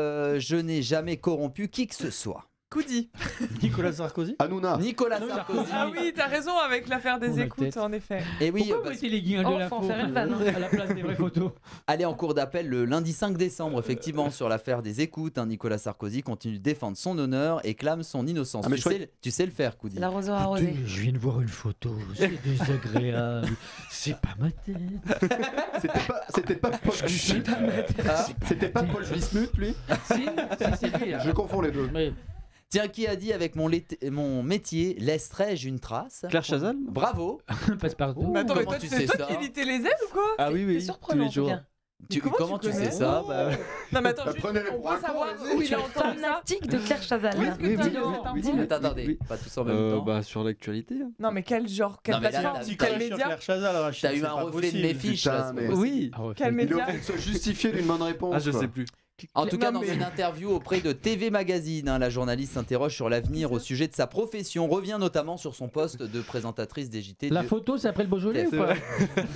je n'ai jamais corrompu qui que ce soit? Coudi. Nicolas Sarkozy. Hanouna. Nicolas Non, Sarkozy. Ah oui, t'as raison avec l'affaire On des a écoutes, peut-être. en effet. Et oui, Pourquoi vous parce- mettez les guignols de Oh, la faut en four faire une vanne, hein. à la place des vraies photos? allez en cours d'appel le lundi 5 décembre, effectivement, sur l'affaire des écoutes. Hein, Nicolas Sarkozy continue de défendre son honneur et clame son innocence. Ah, mais Tu je sais, tu sais le faire, Coudi. L'arroseur arrosé. Je viens de voir une photo, c'est désagréable. C'est pas ma tête. C'était pas Paul Bismuth. Ah, C'était pas Paul Bismuth, lui. Si, c'est lui. hein. Je confonds les deux. Mais tiens, qui a dit avec mon métier, laisserai-je une trace? Claire Chazal. Bravo. passe partout. Mais attends, mais comment toi, tu c'est sais toi ça qui litais les ailes ou quoi? Ah oui, C'est oui. Tous surprenant, les en tout jours. cas. Comment tu sais connais ça? Bah, Non, mais attends, Bah, juste, prenez-les on pour peut un con, savoir vas-y. où il a entendu ça. Fanatique de Claire Chazal. Où est-ce que t'as eu cette info? Attendez, oui. pas tous en même temps. Bah, sur l'actualité. hein. Non, mais quel genre, quelle Non, mais là, plateforme, t'as- Petit quel crash sur média? Claire Chazal, Rachid, T'as eu c'est un pas reflet de possible. mes fiches. Putain, là, c'est mais- pas possible. Oui. Quel Il média? aurait de se justifier d'une bonne réponse. Ah, je quoi. sais plus. En tout cas, Non, dans mais- une interview auprès de TV Magazine, hein, la journaliste s'interroge sur l'avenir au sujet de sa profession, revient notamment sur son poste de présentatrice des JT. La photo, c'est après le Beaujolais ou C'est pas? vrai.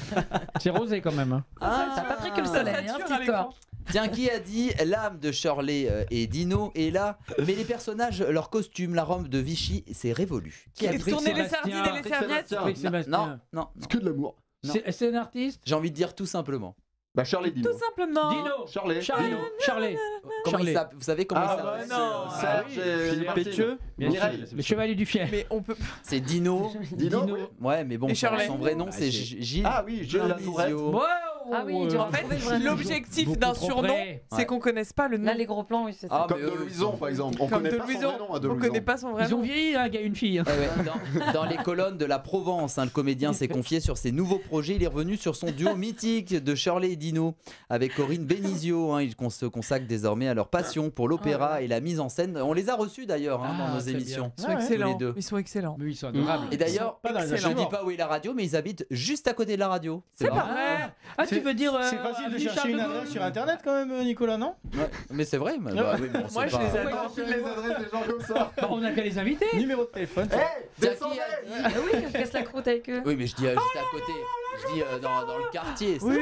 C'est rosé quand même. Hein. Ah, Ça a pas pris que le Ça soleil, sature hein, à cette histoire. l'écran. tiens, qui a dit l'âme de Shirley et Dino est là, mais les personnages, leur costume, la robe de Vichy, c'est révolu. Qui a Et dit tourner les Sébastien. sardines et les serviettes? Sébastien. Avec Non, Sébastien. non, non. C'est que de l'amour. Non. C'est un artiste? J'ai envie de dire tout simplement. Bah, Charlie Dino. Tout simplement. Dino. Charlie. Charlie. Charlie. Comment Charlie. il s'appelle? Vous savez comment Ah, il bah, s'appelle? non. Serge et Philippe Martine. Pétieux. Bien sûr. Mireille. Le chevalier du fiel. Mais on peut. C'est Dino. Dino. Dino. Ouais, mais bon, Et son Shirley. vrai nom, Ah, c'est c'est- Gilles. Ah oui, Gilles Latourette. Bizio. Ah oui, il En fait, l'objectif d'un surnom, c'est Ouais. qu'on connaisse pas le nom. Là, les gros plans, oui, c'est Ah, ça. Comme mais de eux, Louison, par exemple. On Comme connaît de pas son Louison. vrai nom à de On Louison. connaît pas son vrai Ils ont nom. vieilli, un gars et une fille. Eh ouais, dans les colonnes de la Provence, hein, le comédien s'est confié sur ses nouveaux projets. Il est revenu sur son duo mythique de Shirley et Dino avec Corinne Benizio. Hein. Ils se consacrent désormais à leur passion pour l'opéra et la mise en scène. On les a reçus d'ailleurs hein, Ah, dans nos très émissions. Ils sont Ouais, excellents. tous les deux. Ils sont excellents. Mais ils sont adorables. Et d'ailleurs, Pas dans les je excellent. ne dis pas où est la radio, mais ils habitent juste à côté de la radio. C'est marrant. pas vrai. Ah, tu veux dire. C'est facile de avenue chercher Charles une de Gaulle. adresse sur internet quand même, Nicolas, non? Ouais, mais c'est vrai. Mais, bah, oui, mais on Moi, sait je pas. les Ouais, adore. on file les adresses des gens comme ça. Bah, on n'a qu'à les inviter. Numéro de téléphone. Hé, Tiens, descendez. qui a dit- Ah oui, je casse la croûte avec eux. Oui, mais je dis juste à côté. Je dis dans le quartier. Oui.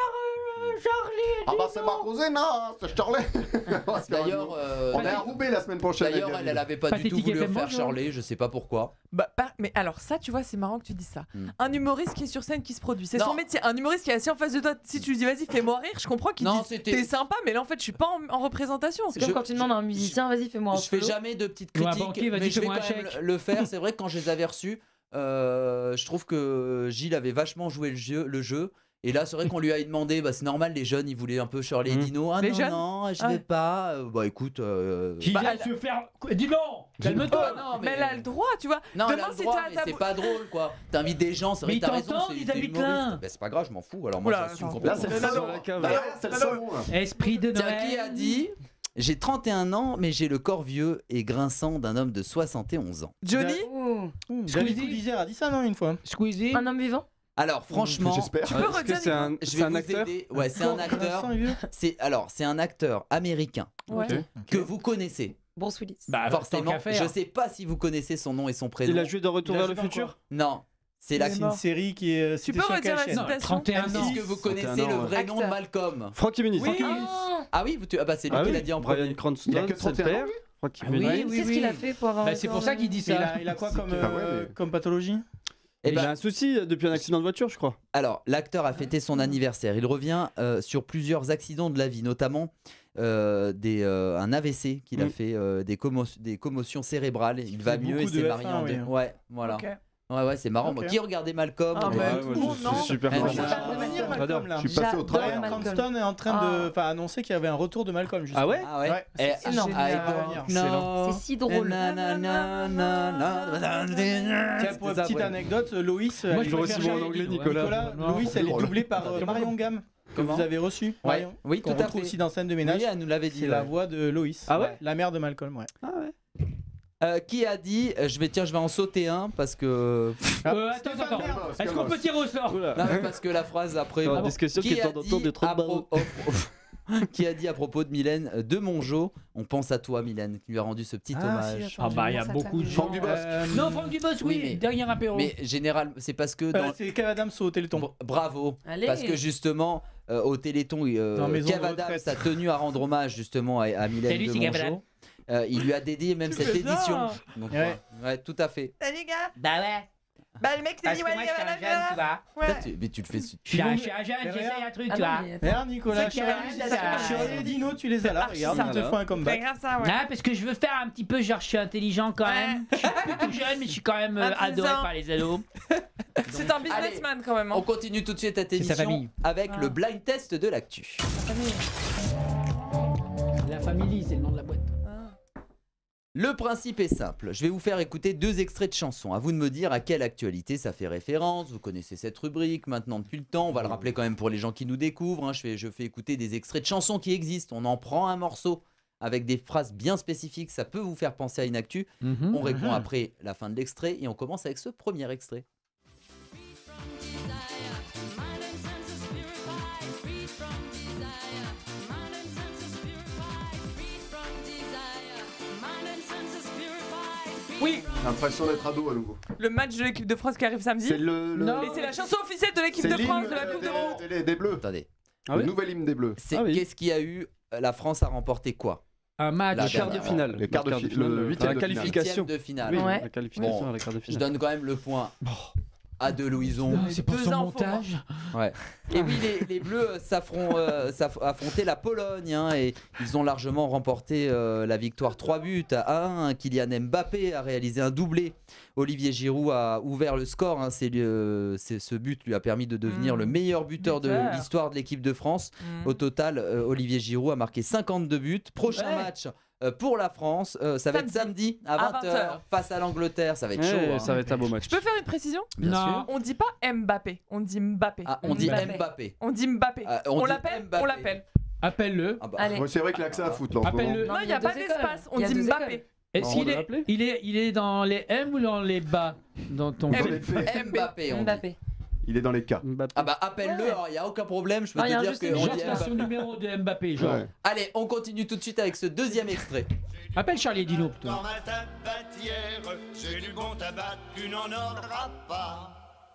Ah bah c'est ma cousine, hein, c'est Charlie. D'ailleurs, On est à Roubaix la semaine prochaine. d'ailleurs, avec elle David. avait pas du tout Pathétique voulu FM, faire bonjour. Shirley. Je sais pas pourquoi. Mais alors ça, tu vois, c'est marrant que tu dis ça. Hmm. Un humoriste qui est sur scène, qui se produit, c'est Non. son métier. Un humoriste qui est assis en face de toi, si tu lui dis vas-y fais-moi rire, je comprends qu'il Non, dit c'était- t'es sympa, mais là en fait je suis pas en représentation. C'est comme Je- quand tu demandes à un musicien, vas-y, fais-moi un Je fais solo. jamais de petites Ou un critiques, banquier, vas-y, mais je vais fais-moi quand un même chèque. le faire. C'est vrai que quand je les avais reçus, je trouve que Gilles avait vachement joué le jeu. Et là, c'est vrai qu'on lui a demandé, bah, c'est normal, les jeunes, ils voulaient un peu Shirley et Dino. Ah Les non, jeunes non, je Ah. vais pas. Bah écoute. Qui Bah, vient se faire. Dis non. Calme-toi. Ah, non, Mais elle a le droit, tu vois. Non, elle a Demain, le si droit, t'as mais ta c'est bou- pas drôle, quoi. T'invites des gens, c'est vrai Mais que t'as ils raison, t'entendent, c'est ils des habitent humoristes. là. Bah, c'est pas grave, je m'en fous. Alors moi, Oula, j'assume attends. complètement. Là, c'est le Non, non, salon. non. la cave. Là, c'est le Alors- salon. là. Esprit de Tiens, Noël. qui a dit J'ai 31 ans, mais j'ai le corps vieux et grinçant d'un homme de 71 ans. Johnny. Ouh. David Squeezie. Coulizer a dit ça, non, une fois. Squeezie. Un homme vivant. Alors, franchement, J'espère. Tu peux Est-ce que redire c'est un, je c'est vais un vous acteur aider. Ouais, c'est un acteur. C'est un acteur américain Ouais. Ok. que vous connaissez. Bruce Willis. Bah, Forcément. tant qu'à faire. Je sais pas si vous connaissez son nom et son prénom. Il a joué dans Retour Il a vers le joué dans futur Non, c'est la. Il est C'est mort. une série qui est. Tu citée peux sur redire quelle la chaîne Non, citation 31 ans. Est-ce que vous 31 connaissez le ans, vrai nom de Acteur. Malcolm? Frankie Muniz. Oui. Ah, Ah oui, bah c'est lui Ah qui oui, l'a dit en Brian premier. Il a Cranston, que c'est le 31 père. ans, Frankie Ah oui. Muniz. Qu'est-ce qu'il a fait pour avoir. Bah, c'est pour ça qu'il dit Mais ça. il a quoi comme, Ah ouais, mais- comme pathologie? Eh Il ben, a un souci depuis un accident de voiture, je crois. alors, l'acteur a fêté son anniversaire. Il revient sur plusieurs accidents de la vie, notamment un AVC qu'il a Mm. fait, des commotions cérébrales. Il va fait mieux et beaucoup de s'est marié F1, en deux. oui. Ouais, voilà. Ok. Ouais, c'est marrant. Ok. Qui regardait Malcolm Ah, Ouais. bah, Ouais, tout ouais, le monde, je non suis super Eh, fan. je- Ça va revenir Malcolm là. Je suis passé au J'adore travers. Malcolm. Cranston est en train de annoncer qu'il y avait un retour de Malcolm. Justement. Ah ouais Ah ouais, Ouais, Eh, c'est énorme. I génial. don't Excellent. know. C'est si drôle. Tiens, pour une petite anecdote, Loïs. Moi, elle je est le reçois doublée- en anglais, Nicolas. Loïs, elle est doublée par Marion Gamme, que Comment vous avez reçu. Ouais. Marion, Oui, qu'on tout à retrouve fait. aussi dans Scène de ménage. Oui, elle nous l'avait dit. C'est la ouais. voix de Loïs. Ah ouais La mère de Malcolm, ouais. Ah ouais. Qui a dit je vais en sauter un parce que Attends. Est-ce qu'on peut tirer au sort? Oula. non, mais parce que la phrase après Dans la discussion qui est a en temps dit de trop à qui a dit à propos de Mylène de Mongeau, on pense à toi Mylène, qui lui a rendu ce petit hommage. Ah bah il y a beaucoup de gens. Franck Dubosc. Non, Franck Dubosc, oui, Oui, mais- dernier apéro. Mais général, c'est parce que dans C'est Kev Adams au Téléthon. bravo, Allez. parce que justement au Téléthon, Dans Maison de Kev Adams retraite. a tenu à rendre hommage justement à Mylène Salut, de c'est Kev Adams. Mongeau. Il lui a dédié même Tu cette fais édition. ça Donc, Ouais. ouais, tout à fait. Salut les gars. Bah ouais. Bah le mec t'as dit ouais, tu vois. ouais. Mais tu le fais. Je suis un jeune, Derrière. j'essaye un truc, Ah tu non, vois. mais attends. Regarde Nicolas, C'est Kev Adams, ça. Shirley et Dino, tu les as là. Regarde, ça. ils te font un comeback. Regarde ça ouais. Ah, parce que je veux faire un petit peu, genre je suis intelligent quand Ouais. même. Je suis plutôt jeune, mais je suis quand même Intelligent. adoré par les ados. C'est un businessman quand même. On Hein. continue tout de suite cette C'est sa émission famille. avec Ah. le blind test de l'actu. La famille, c'est le nom de la boîte. Le principe est simple, je vais vous faire écouter 2 extraits de chansons. À vous de me dire à quelle actualité ça fait référence. Vous connaissez cette rubrique maintenant depuis le temps. On va le rappeler quand même pour les gens qui nous découvrent. Hein. Je fais écouter des extraits de chansons qui existent. On en prend un morceau avec des phrases bien spécifiques. Ça peut vous faire penser à une actu. On répond après la fin de l'extrait et on commence avec ce premier extrait. Oui, L'impression d'être ado à nouveau. le match de l'équipe de France qui arrive samedi. C'est le. Non. Et c'est la chanson officielle de l'équipe de l'hymne, France de la Coupe du Monde. des Bleus. Attendez, Ah Le oui nouvel hymne des Bleus. c'est Ah oui. qu'est-ce qu'il y a eu? La France a remporté quoi? Un match. La Le quart de dernière. finale. Les quarts de finale, le huitième La de finale. qualification. 8e de finale. Oui, Ouais. la qualification Bon, à la quart de Je finale. donne quand même le point à De Louison. Non, c'est pour 2 son infos, montage. Ouais. Et oui, les Bleus affrontaient la Pologne hein, et ils ont largement remporté la victoire 3-1. Kylian Mbappé a réalisé un doublé. Olivier Giroud a ouvert le score. Hein, ce but lui a permis de devenir le meilleur buteur de Buteur. l'histoire de l'équipe de France. Au total, Olivier Giroud a marqué 52 buts. Prochain Ouais. match pour la France, ça va être samedi à 20h face à l'Angleterre. Ça va être chaud. Ouais, hein. ça va être un beau match. Je peux faire une précision? Bien Non. sûr. On dit pas Mbappé, on dit Mbappé. Ah, on dit Mbappé. Mbappé. On dit Mbappé. Ah, On dit l'appelle, Mbappé. on l'appelle. Appelle-le. Ah bah, Allez. Ouais, c'est vrai que l'accès à foot là en ce moment. Appelle-le. Non, il n'y a deux pas écoles. d'espace, on Il y a dit deux Mbappé. écoles. Est-ce On qu'il l'a est, appelé il est dans les M ou dans les bas dans ton M. Dans les faits, Mbappé, on dit. Mbappé. il est dans les cas. Mbappé. Ah bah appelle-le, Ouais. il n'y a aucun problème, je peux Non, y a te dire juste que une on chance, dit Juste Mbappé. son numéro de Mbappé, genre. Ouais. Allez, on continue tout de suite avec ce deuxième extrait. Appelle Charlie et Dino plutôt. Dans ma tabatière, j'ai du bon tabac, tu n'en auras pas.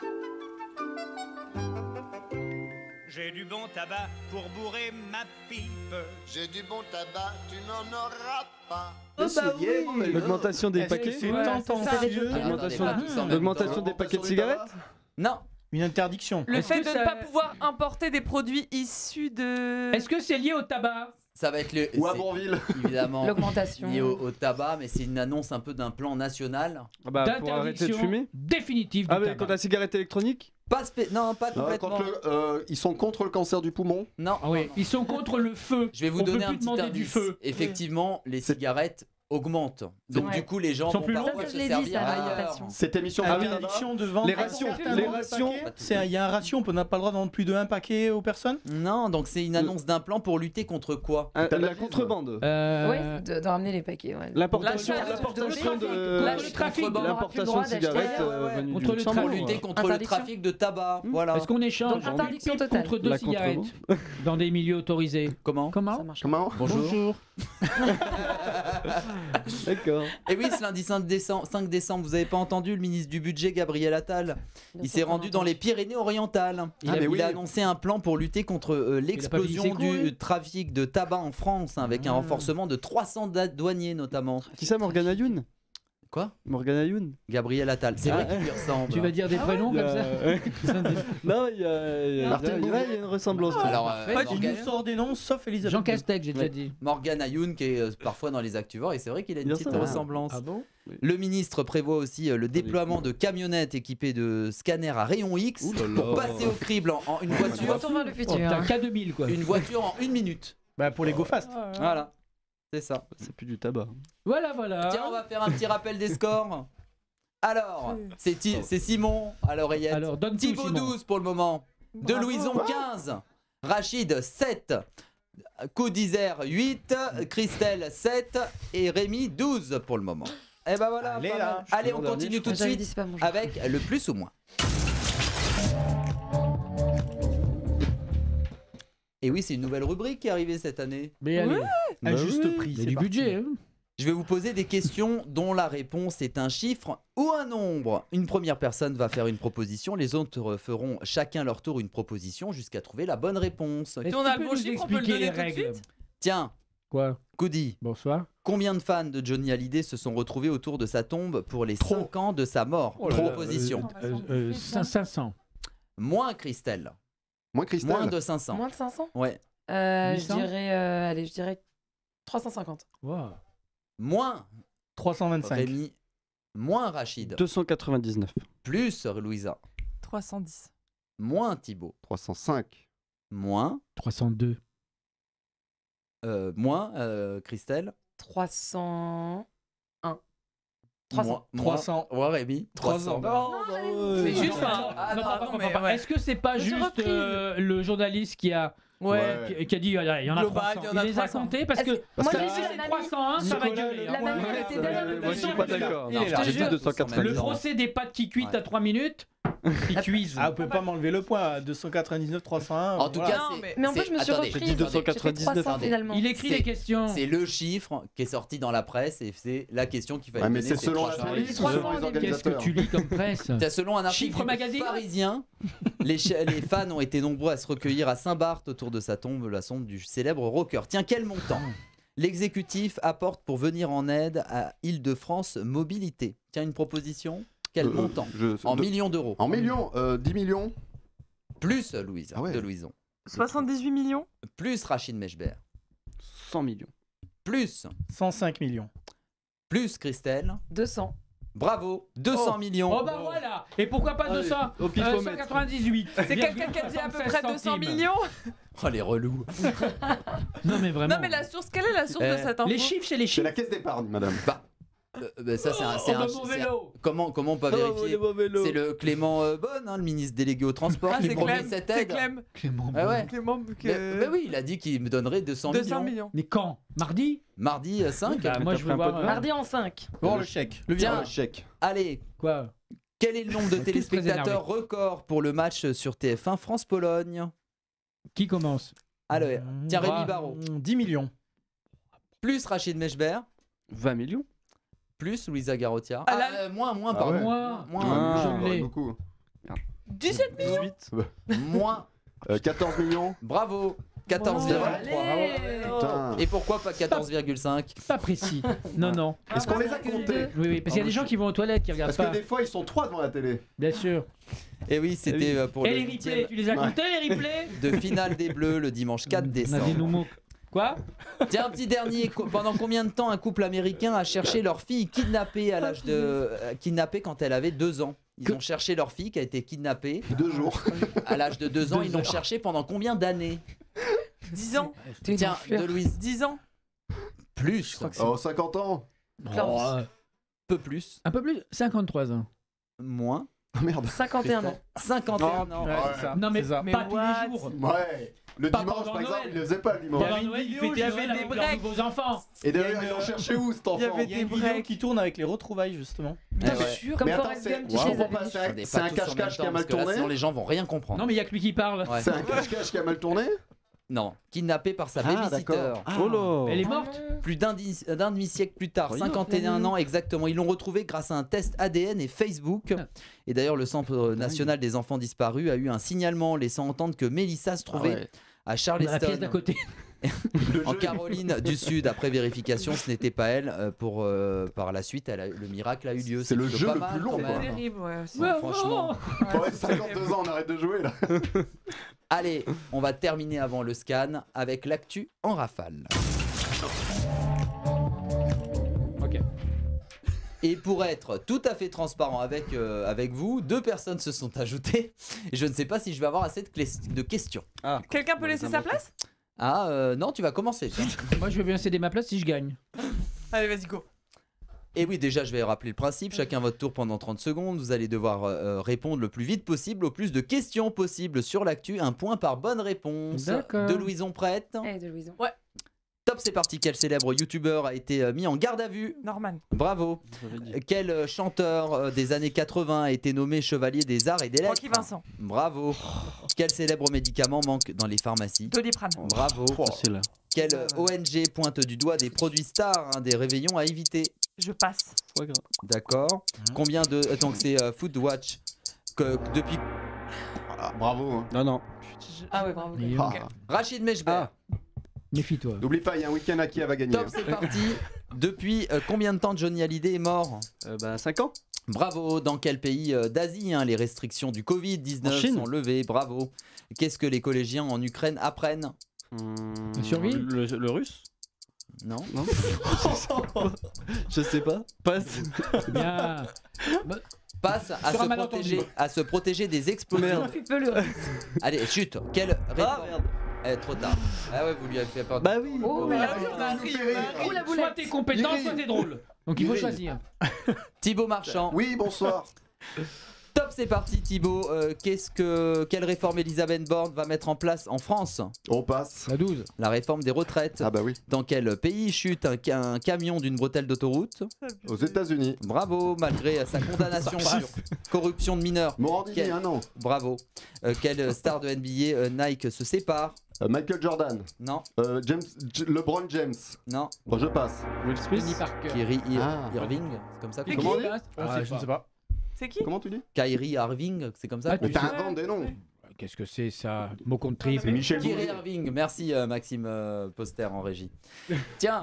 J'ai du bon tabac pour bourrer ma pipe. J'ai du bon tabac, tu n'en auras pas. L'augmentation des Est-ce que paquets. c'est Ouais, tendancieux? c'est ça. L'augmentation Attendez, pas tous en même l'augmentation temps. des paquets de cigarettes. Non, Une interdiction. Le Est-ce fait que de ne ça- pas pouvoir importer des produits issus de. Est-ce que c'est lié au tabac? ça va être le. Ou à c'est Bourville. évidemment L'augmentation. lié au tabac, mais c'est une annonce un peu d'un plan national. Ah bah, pour arrêter de D'interdiction fumer. définitive du Ah mais tabac. contre la cigarette électronique. Non, pas Non, complètement. ils sont contre le cancer du poumon. Non, Ah oui, non, non. ils sont contre le feu. Je vais vous On donner peut un plus petit demander indice. du feu. Effectivement, les cigarettes augmente. Donc Ouais. du coup, les gens Sont vont plus parfois longs. Ça, se je l'ai dit, servir ça, ailleurs. l'alimentation. Cette émission Ah, de l'interdiction de vendre Les un rations, certain les nombre de rations. paquets. Il y a un ratio, on n'a pas le droit de vendre plus de 1 paquet aux personnes. Non, donc c'est une annonce d'un plan pour lutter contre quoi? La contrebande. Ouais, de ramener les paquets. Ouais. L'importation La l'importation contre de le trafic. l'importation de cigarettes venues Contre du le Luxembourg. trafic. Lutter contre le Interdiction. trafic de tabac. Voilà. Est-ce qu'on échange Donc, interdiction une pipe totale. contre 2 La cigarettes dans des milieux autorisés? Comment? Comment? Ça marche. Comment? Bonjour. D'accord. Et oui, ce lundi 5 décembre, vous avez pas entendu le ministre du budget Gabriel Attal? Il s'est rendu dans les Pyrénées-Orientales. Il a annoncé un plan pour lutter contre l'explosion du trafic de tabac en France, hein, avec un renforcement de 300 douaniers notamment. Qui ça, Morgana Youn? Quoi? Morgana Youn? Gabriel Attal. C'est vrai qu'il lui ressemble. Tu vas dire des prénoms comme ça? Non, il y a une ressemblance. Alors, Il nous sort des noms, sauf Elisabeth. Jean Castex, j'ai déjà dit. Morgan Ayoun qui est parfois dans les Actuvores et c'est vrai qu'il a une Bien petite sûr. ressemblance. Ah bon? Le ministre prévoit aussi le déploiement de camionnettes équipées de scanners à rayon X Ouh là pour là. passer au crible en une voiture. Retour vers le futur. T'as K2000 quoi. Une voiture en 1 minute. Bah, pour les Go Fast. Voilà, c'est ça. C'est plus du tabac. Voilà. Tiens, on va faire un petit rappel des scores. Alors, c'est Simon à l'oreillette. Alors, donne tout, Thibaut Simon. 12 pour le moment. De Bravo. Louison 15. Rachid 7. Codizer 8. Christelle 7. Et Rémi 12 pour le moment. Et ben voilà. Allez, pas là. mal. Allez, on continue tout de J'avais suite dit, c'est pas mon genre. avec le plus ou moins. Et oui, c'est une nouvelle rubrique qui est arrivée cette année. Mais allez, À juste prix. il y a c'est du parti. budget. Hein. Je vais vous poser des questions dont la réponse est un chiffre ou un nombre. Une première personne va faire une proposition, les autres feront chacun leur tour une proposition jusqu'à trouver la bonne réponse. Est-ce on que a tu le peux bon nous chiffre, on peut le expliquer donner les tout de règles. suite Tiens, Quoi? Coudi, Bonsoir. combien de fans de Johnny Hallyday se sont retrouvés autour de sa tombe pour les 5 ans de sa mort? Oh là là, Proposition. 500. Moins Christelle. Moins Christelle. Moins de 500. Moins de 500 Ouais. Je 800? dirais, allez, je dirais 350. Wow. Moins 325. Rémi. Moins Rachid. 299. Plus Louisa. 310. Moins Thibaut. 305. Moins. 302. Moins Christelle. 300. 300. 300. Ouais, Rémi. 300. C'est juste un. Ah, Non, non, pas, non, pas, mais pas. ouais. Est-ce que c'est pas Mais c'est juste reprise. le journaliste qui a Ouais. qui a dit il y en a Global, 300. il y en a Il les a 300. comptés parce que Moi, si j'ai c'est vu la 301, ça va gueuler. La hein. mamie, elle était derrière le Moi, je suis pas d'accord. Il est là. J'ai dit 290. Le procès des pâtes qui cuitent à 3 minutes, qui cuisent. Ah, vous pouvez pas m'enlever le point à 299, 301. En tout voilà. cas, Non, c'est. Mais en plus, c'est- je me suis attendez, reprise. J'ai dit J'ai fait 299. 300 finalement. Il écrit C'est- les questions. C'est le chiffre qui est sorti dans la presse et c'est la question qu'il fallait Ouais, mais donner, c'est selon la 300. police ou 300, selon les Qu'est-ce que Qu'est-ce que organisateurs. tu lis comme presse? Tiens, selon un article Chiffre du magazine Parisien, les fans ont été nombreux à se recueillir à Saint-Barth autour de sa tombe, la tombe du célèbre rocker. Tiens, quel montant l'exécutif apporte pour venir en aide à Île-de-France Mobilité? Tiens, une proposition. Quel montant? En millions d'euros. En millions 10 millions. Plus Louise, Ah ouais. de Louison. 78 millions. Plus Rachid Mechber. 100 millions. Plus. 105 millions. Plus Christelle. 200. Bravo. 200 millions. Oh bah voilà. Et pourquoi pas 200? Au pifomètre. 198. C'est quelqu'un qui a dit à peu près 200 millions. Oh, les relous. Non mais vraiment. Non, mais la source, quelle est la source de cette info? Les chiffres, c'est les C'est chiffres. la caisse d'épargne, madame. Ça, c'est un. Oh, c'est un- bah, mon c'est un- vélo. Comment on peut vérifier? C'est le Clément Bonne, hein, le ministre délégué au transport, Ah, qui c'est promet Clem. cette C'est aide. Clem. Clément. Ah ouais. Clément. Mais oui, il a dit qu'il me donnerait 200 200 millions. millions. Mais quand? Mardi? Mardi 5. Bah, moi je veux un peu voir. de Mardi en 5. Bon, le chèque. Le Tiens. virement. Chèque. Allez, Quoi? quel est le nombre de Tous très téléspectateurs énervés. record pour le match sur TF1 France-Pologne? Qui commence? Alors, tiens, Rémi Ah. Barraud. 10 millions. Plus Rachid Mechber, 20 millions. plus Louisa Garotia. Ah, là- Moins, Ah pardon. ouais. Moi. Moins, Je l'ai. Beaucoup. 17 millions. 18. moins. 14 millions. Bravo. 14, Allez. Putain. Et pourquoi pas 14,5? Pas précis. Non, non. Est-ce qu'on les a comptés? Oui, oui, parce qu'il y a des gens qui vont aux toilettes qui regardent Parce que pas. des fois, ils sont 3 devant la télé. Bien sûr. Et oui, c'était pour Et le les replays, 8e tu les as comptés les replays? de finale des Bleus le dimanche 4 On a des décembre. noumous. Quoi? Tiens, un petit dernier. Pendant combien de temps un couple américain a cherché leur fille kidnappée à l'âge de kidnappée quand elle avait 2 ans? Ils ont cherché leur fille qui a été kidnappée 2 jours. à l'âge de 2 ans. Ils l'ont cherchée pendant combien d'années? 10 ans. Tiens, de Louise. 10 ans. Plus. Oh, 50 ans. Peu plus. Un peu plus 53 ans. Moins. Ah merde. 51 ans. 51 ans. Ouais, c'est ça. Non mais, c'est ça. pas tous what les jours. Ouais. Le Pas dimanche, pendant par exemple, Noël. il le faisait pas le dimanche. Il y avait une vidéo, il y avait Joël, des avec leurs breaks. nouveaux enfants. Et d'ailleurs, Il y a ils une- l'ont cherché où cet enfant Il y avait Il y a une des vidéo breaks. qui tourne avec les retrouvailles justement. Eh ouais. Comme Mais attends, Forrest c'est Gump qui je les comprends avait pas, vus. Attendez, c'est pas un tous en même cache-cache qui a temps, mal parce que là, tourné. sinon les gens vont rien comprendre. Non mais il y a que lui qui parle. Ouais. C'est un cache-cache qui a mal tourné. Non, kidnappé par sa babysitter. d'accord. Oh là. Elle est Oh morte. non. Plus d'un demi-siècle plus tard, Voyons. 51 ans exactement. Ils l'ont retrouvé grâce à un test ADN et Facebook. Et d'ailleurs, le Centre national des enfants disparus a eu un signalement laissant entendre que Mélissa se trouvait à Dans la pièce Charleston, d'à côté. en Caroline du Sud. Après vérification, ce n'était pas elle. Par la suite, le miracle a eu lieu. C'est le plutôt jeu pas le mal, plus long, quand quoi. même. C'est terrible, ouais. aussi. Ouais, franchement. Ouais, 52 ans, on arrête de jouer là. Allez, on va terminer avant le scan avec l'actu en rafale. Ok. Et pour être tout à fait transparent avec vous, 2 personnes se sont ajoutées. Et je ne sais pas si je vais avoir assez de questions. Quelqu'un peut laisser sa place? Non, tu vas commencer. tiens. Moi je vais bien céder ma place si je gagne. Allez, vas-y, go. Et oui, déjà, je vais rappeler le principe. Chacun votre tour pendant 30 secondes. Vous allez devoir répondre le plus vite possible, au plus de questions possibles sur l'actu. Un point par bonne réponse. D'accord. De Louison prête. Eh, de Louison. Top, c'est parti. Quel célèbre youtubeur a été mis en garde à vue? Norman. Bravo. Quel chanteur des années 80 a été nommé chevalier des arts et des lettres? Rocky Vincent. Bravo. Quel célèbre médicament manque dans les pharmacies? Doliprane. Bravo. Facile. Quelle ONG pointe du doigt des produits stars, des réveillons à éviter? Je passe. Foie gras. D'accord. Combien de... Donc c'est Foodwatch. Depuis... Ah, bravo. hein. Non, non. Ah ouais, bravo. Et, Ah. Rachid Mechber. Méfie-toi. N'oublie pas, il y a un week-end à qui va gagner. Top, c'est parti. Depuis combien de temps Johnny Hallyday est mort? 5 ans. Bravo. Dans quel pays d'Asie les restrictions du En Covid-19 Chine. sont levées? Bravo. Qu'est-ce que les collégiens en Ukraine apprennent? La survie. Le russe. Non. Non. Je sais pas. Passe. Bien. Passe à Sur un se, malentendu. à se protéger des explosions. Tu peux le. Allez, chut. Quelle réforme... merde. Trop tard. Ah ouais, vous lui avez fait peur. Bah oui. Oh, mais la Marie, Oh, la Soit boulette. t'es compétent, Irine. soit t'es drôle. Donc il faut Irine. choisir. Thibaut Marchand. Oui, bonsoir. Top, c'est parti Thibaut. Quelle réforme Elisabeth Borne va mettre en place en France? On passe. La 12. La réforme des retraites. Ah bah oui. Dans quel pays chute un camion d'une bretelle d'autoroute? Aux États-Unis. Bravo, malgré sa condamnation sur corruption de mineurs. Morandini, Quel- un an. Bravo. Quelle star de NBA Nike se sépare? Michael Jordan. Non, LeBron James. non. Bon, je passe. Will Smith. Tony Parker. Kyrie Ah. Irving, c'est comme ça qu'on C'est dit? Comment on dit Ah, je ne sais pas. C'est qui? Comment tu dis Kyrie Irving, c'est comme ça Ah, qu'on Mais dit? t'inventes des noms. Qu'est-ce que c'est ça? Mot contre triple. C'est Michel Kyrie Bouvier. Irving, merci Maxime Poster en régie. Tiens,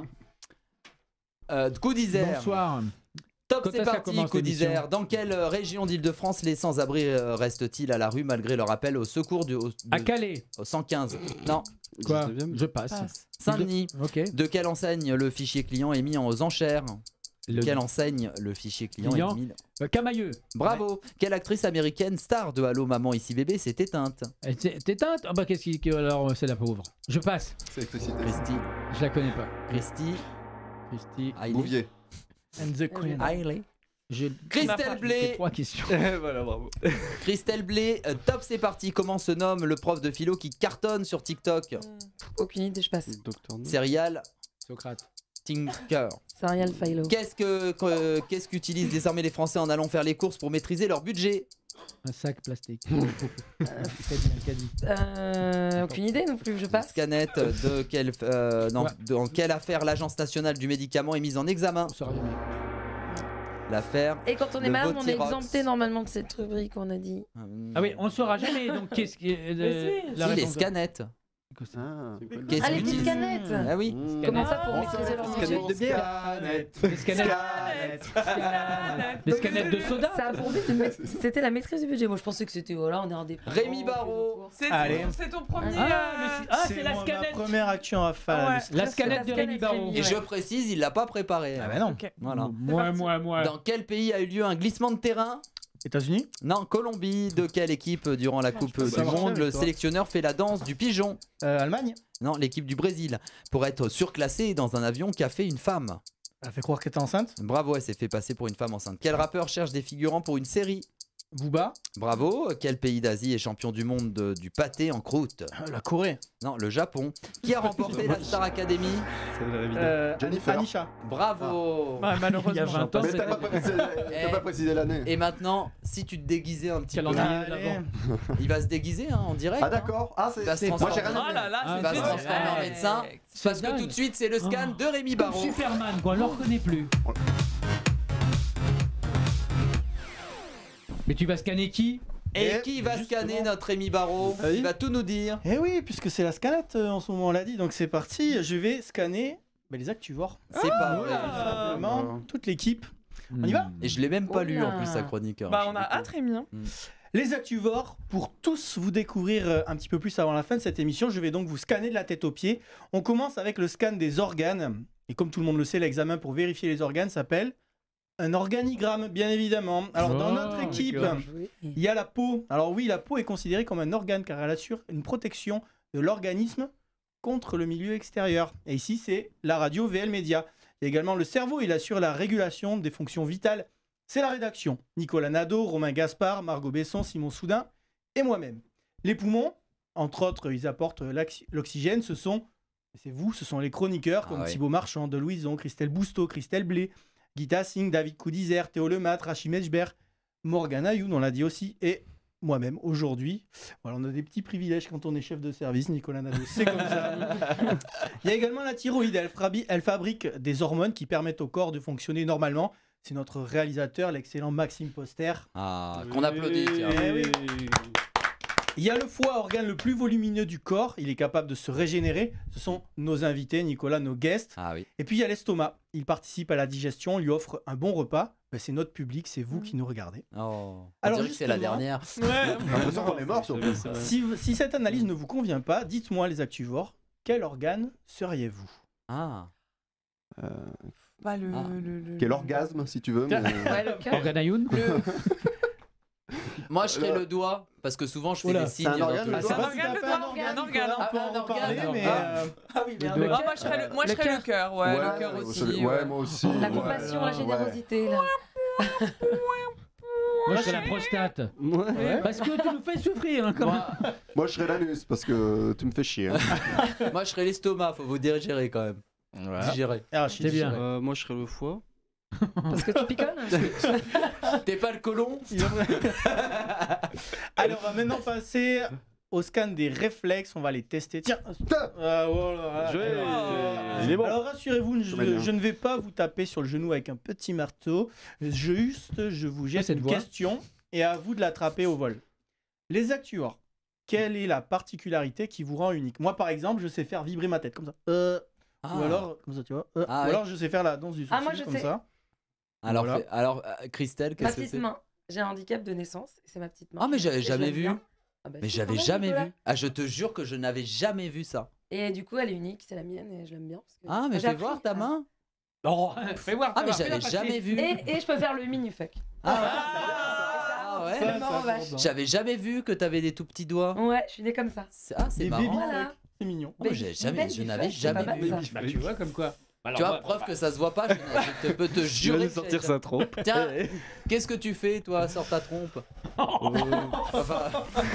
coup d'Isère. Bonsoir. Top, Quand c'est est-ce que ça parti, commence, coup l'émission d'Isère. Dans quelle région d'Île-de-France les sans-abri restent-ils à la rue malgré leur appel au secours À Calais. au 115? Non, Quoi? 19e. Je passe. Passe. Saint-Denis. Ok. De quelle enseigne le fichier client est mis aux enchères? Le... Quelle enseigne le fichier client Client est mis... Camailleux. Bravo. Quelle actrice américaine star de Allô Maman Ici Bébé s'est éteinte? T'es teinte? Ah bah qu'est-ce qui... Alors c'est la pauvre. Je passe. C'est électricité. Christy. Je la connais pas. Christy. Christy. Hailey. Bouvier. And the Queen. Hailey. J'ai Christelle j'ai Blé. 3 questions. Voilà, bravo. Christelle Blé. Top, c'est parti. Comment se nomme le prof de philo qui cartonne sur TikTok? Aucune idée, je passe. Docteur No. Serial Socrate. Tinker. C'est un Real Philo. Qu'est-ce qu'utilisent désormais les Français en allant faire les courses pour maîtriser leur budget? Un sac plastique. Très bien, caddie. Aucune idée non plus, je passe. Scanette de quelle dans quelle affaire l'Agence nationale du médicament est mise en examen? On saura jamais. L'affaire. Et quand on est Le malade, on est Votirox. exempté normalement de cette rubrique, on a dit. Ah oui, on ne saura jamais. Donc qu'est-ce qui est Mais si. la Si, les réponse de- scanettes. Ah. Qu'est-ce Ah, les qu'utilisent- petites canettes. Ah oui. Comment ça pour Ah, maîtriser leur scanette budget de bière. Des scanettes. Des scanettes de soda. Ça a pour but de C'était la maîtrise du budget. Moi, je pensais que c'était voilà, on est indépendant. Rémi Barraud. Allez. C'est ton premier. C'est la ma scanette. première action à faire. Ouais. La scanette de Rémi Barraud. Et je précise, il l'a pas préparé. Ah bah non. Ok. Voilà. Moi. Dans quel pays a eu lieu un glissement de terrain? États-Unis. Non, Colombie. De quelle équipe durant la Coupe peux du pas marcher Monde avec le toi. sélectionneur fait la danse du pigeon? Allemagne. Non, l'équipe du Brésil. Pour être surclassé dans un avion qu'a fait une femme. Elle a fait croire qu'elle était enceinte. Bravo, elle s'est fait passer pour une femme enceinte. Quel rappeur cherche des figurants pour une série? Booba. Bravo. Quel pays d'Asie est champion du monde du pâté en croûte? La Corée. Non, le Japon. Qui a remporté la Star Academy? Jennifer. Anisha. Bravo. Ouais, malheureusement. Il y a 20 ans, Mais c'est- t'as pas précisé l'année. Et maintenant, si tu te déguisais un petit peu, Calendrier Allez. d'avant. il va se déguiser en direct. Ah d'accord. Ah Il va se c'est. Moi j'ai rien Oh là là, Ah, Il va se c'est transformer en direct. médecin. Parce que dingue. tout de suite, c'est le scan de Rémi Comme Barraud. Superman, quoi, on le reconnaît plus. Mais tu vas scanner qui? Et qui va scanner notre Rémi Barraud? Ah oui Il va tout nous dire. Eh oui, puisque c'est la scanette en ce moment, on l'a dit. Donc c'est parti. Je vais scanner les actuvores. C'est pas vrai. Simplement, toute l'équipe. On y va? Et je l'ai même pas lu en Oula. plus sa chronique. hein. Bah, on a hâte, Rémi. hein. Les actuvores, pour tous vous découvrir un petit peu plus avant la fin de cette émission, je vais donc vous scanner de la tête aux pieds. On commence avec le scan des organes. Et comme tout le monde le sait, l'examen pour vérifier les organes s'appelle un organigramme, bien évidemment. Alors dans Oh, notre équipe, d'accord. il y a la peau. Alors oui, la peau est considérée comme un organe car elle assure une protection de l'organisme contre le milieu extérieur. Et ici, c'est la radio VL Média. Il y a également le cerveau, il assure la régulation des fonctions vitales. C'est la rédaction. Nicolas Nadeau, Romain Gaspard, Margot Besson, Simon Soudin et moi-même. Les poumons, entre autres, ils apportent l'oxygène. C'est vous, ce sont les chroniqueurs comme Ah ouais. Thibaut Marchand, De Louison, Christelle Bousteau, Christelle Blé, Guita Singh, David Coudizer, Théo Lemaitre, Rachim Edgebert, Morgana Youn, on l'a dit aussi, et moi-même aujourd'hui. Voilà, on a des petits privilèges quand on est chef de service, Nicolas Nadeau, c'est comme ça. Il y a également la thyroïde, elle fabrique des hormones qui permettent au corps de fonctionner normalement. C'est notre réalisateur, l'excellent Maxime Poster. Ah, qu'on applaudit. Tiens. Eh oui. Il y a le foie, organe le plus volumineux du corps. Il est capable de se régénérer. Ce sont nos invités, Nicolas, nos guests. Ah oui. Et puis il y a l'estomac. Il participe à la digestion, on lui offre un bon repas. Ben, c'est notre public, c'est vous qui nous regardez. Oh. On Alors, dirait que c'est la justement- dernière. Ouais. J'ai l'impression qu'on est mort surtout. Si cette analyse ne vous convient pas, dites-moi les actuvores, quel organe seriez-vous? Ah. Bah, Ah. Quel orgasme si tu veux. mais- Ouais, le cœur. Organayoun. Moi, je serais le doigt parce que souvent je fais Oula, des signes. c'est un dans organe, tous les le sens. C'est pas organe, tout à le fait doigt, un organe, un organe, Nicolas, on peut un en parler, organe. mais... Ah oui, Le merde. doigt. Ah, moi, je serais le cœur. Ouais, le cœur aussi. Ouais, ouais. moi aussi. La ouais. compassion, la générosité. Là. Moi, je serais la prostate. Ouais. Parce que tu nous fais souffrir, hein, quand même. Moi je serais l'anus parce que tu me fais chier. hein. Moi, je serais l'estomac. Faut vous digérer quand même. Digérer. Ah, C'est bien. Moi, je serais le foie. Parce que tu picoles. T'es pas le colon? Allez, on va maintenant passer au scan des réflexes. On va les tester. Tiens. Voilà. Il est bon. Alors rassurez-vous, bien. je ne vais pas vous taper sur le genou avec un petit marteau. Je vous jette cette une voix. question et à vous de l'attraper au vol. Les acteurs, quelle est la particularité qui vous rend unique? Moi, par exemple, je sais faire vibrer ma tête comme ça. Ah. Ou alors, comme ça, tu vois. Ah, ou oui. alors, je sais faire la danse du sourcil Ah, moi, je comme sais. ça. Alors, Voilà. Christelle, Ma qu'est-ce que petite c'est? main. J'ai un handicap de naissance et c'est ma petite main. Ah, mais j'avais Et je jamais l'aime vu. bien. Ah bah Mais si, j'avais quand même, jamais Nicolas. vu. Ah, je te jure que je n'avais jamais vu ça. Et du coup, elle est unique, c'est la mienne et je l'aime bien. Parce que Ah, mais j'ai fais appris voir ta à- main. Oh, fais voir. Ah, mais fais-la j'avais passer. jamais vu. Et je peux faire le mini-fuck. Ah ouais. C'est vraiment vache. J'avais jamais vu que t'avais des tout petits doigts. Ouais, je suis née comme ça. Ah, c'est Des marrant. baby Voilà. fuck. C'est mignon. Oh, je n'avais C'est jamais pas mal, vu. ça. Bah, tu vois, comme quoi. Alors, Tu vois, bah, preuve que ça se voit pas, je peux te Tu vas jurer. nous que sortir ça- sa trompe. Tiens, qu'est-ce que tu fais, toi, sors ta trompe? Enfin,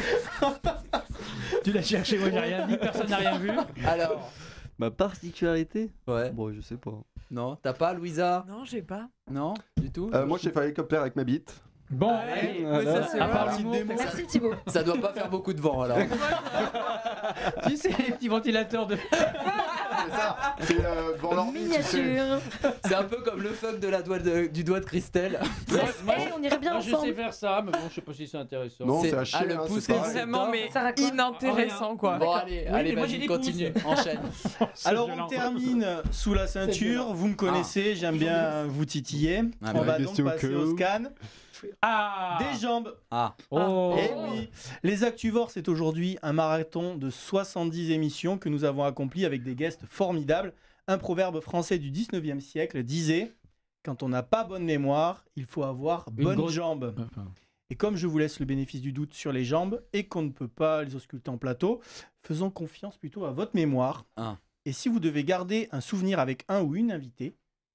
tu l'as cherché, moi j'ai rien dit, personne n'a rien vu. alors, Ma particularité ouais, Bon, je sais pas. non, t'as pas, Louisa? Non, j'ai pas. Non, du tout? Moi je sais faire hélicoptère avec ma bite. Bon, Ouais, allez, mais ça, c'est à part vrai. l'humour, Merci Thibaut. Ça doit pas faire beaucoup de vent, alors. tu sais, les petits ventilateurs de. C'est ça. C'est devant l'ordi, tu sais. Miniature. C'est un peu comme le fuck de la du doigt de Christelle. Eh, on irait bien Moi, je sais ensemble. faire ça, mais bon, je sais pas si c'est intéressant. Non, C'est- c'est à chier. ah, le hein, pouce c'est est pareil. Vraiment, mais Ça raconte. inintéressant, quoi. Bon, allez, Oui, allez, mais moi, j'ai vas-y, des continue, enchaîne. Alors on termine sous la ceinture, vous me connaissez, j'aime bien vous titiller. Ah, On bah, va donc question passer que- au scan Ah des jambes. Ah, Oh Eh oui, les Actuvores, c'est aujourd'hui un marathon de 70 émissions que nous avons accompli avec des guests formidables. Un proverbe français du 19e siècle disait « Quand on n'a pas bonne mémoire, il faut avoir Une bonnes grosse- jambes ». Et comme je vous laisse le bénéfice du doute sur les jambes et qu'on ne peut pas les ausculter en plateau, faisons confiance plutôt à votre mémoire. Ah. Et si vous devez garder un souvenir avec un ou une invitée,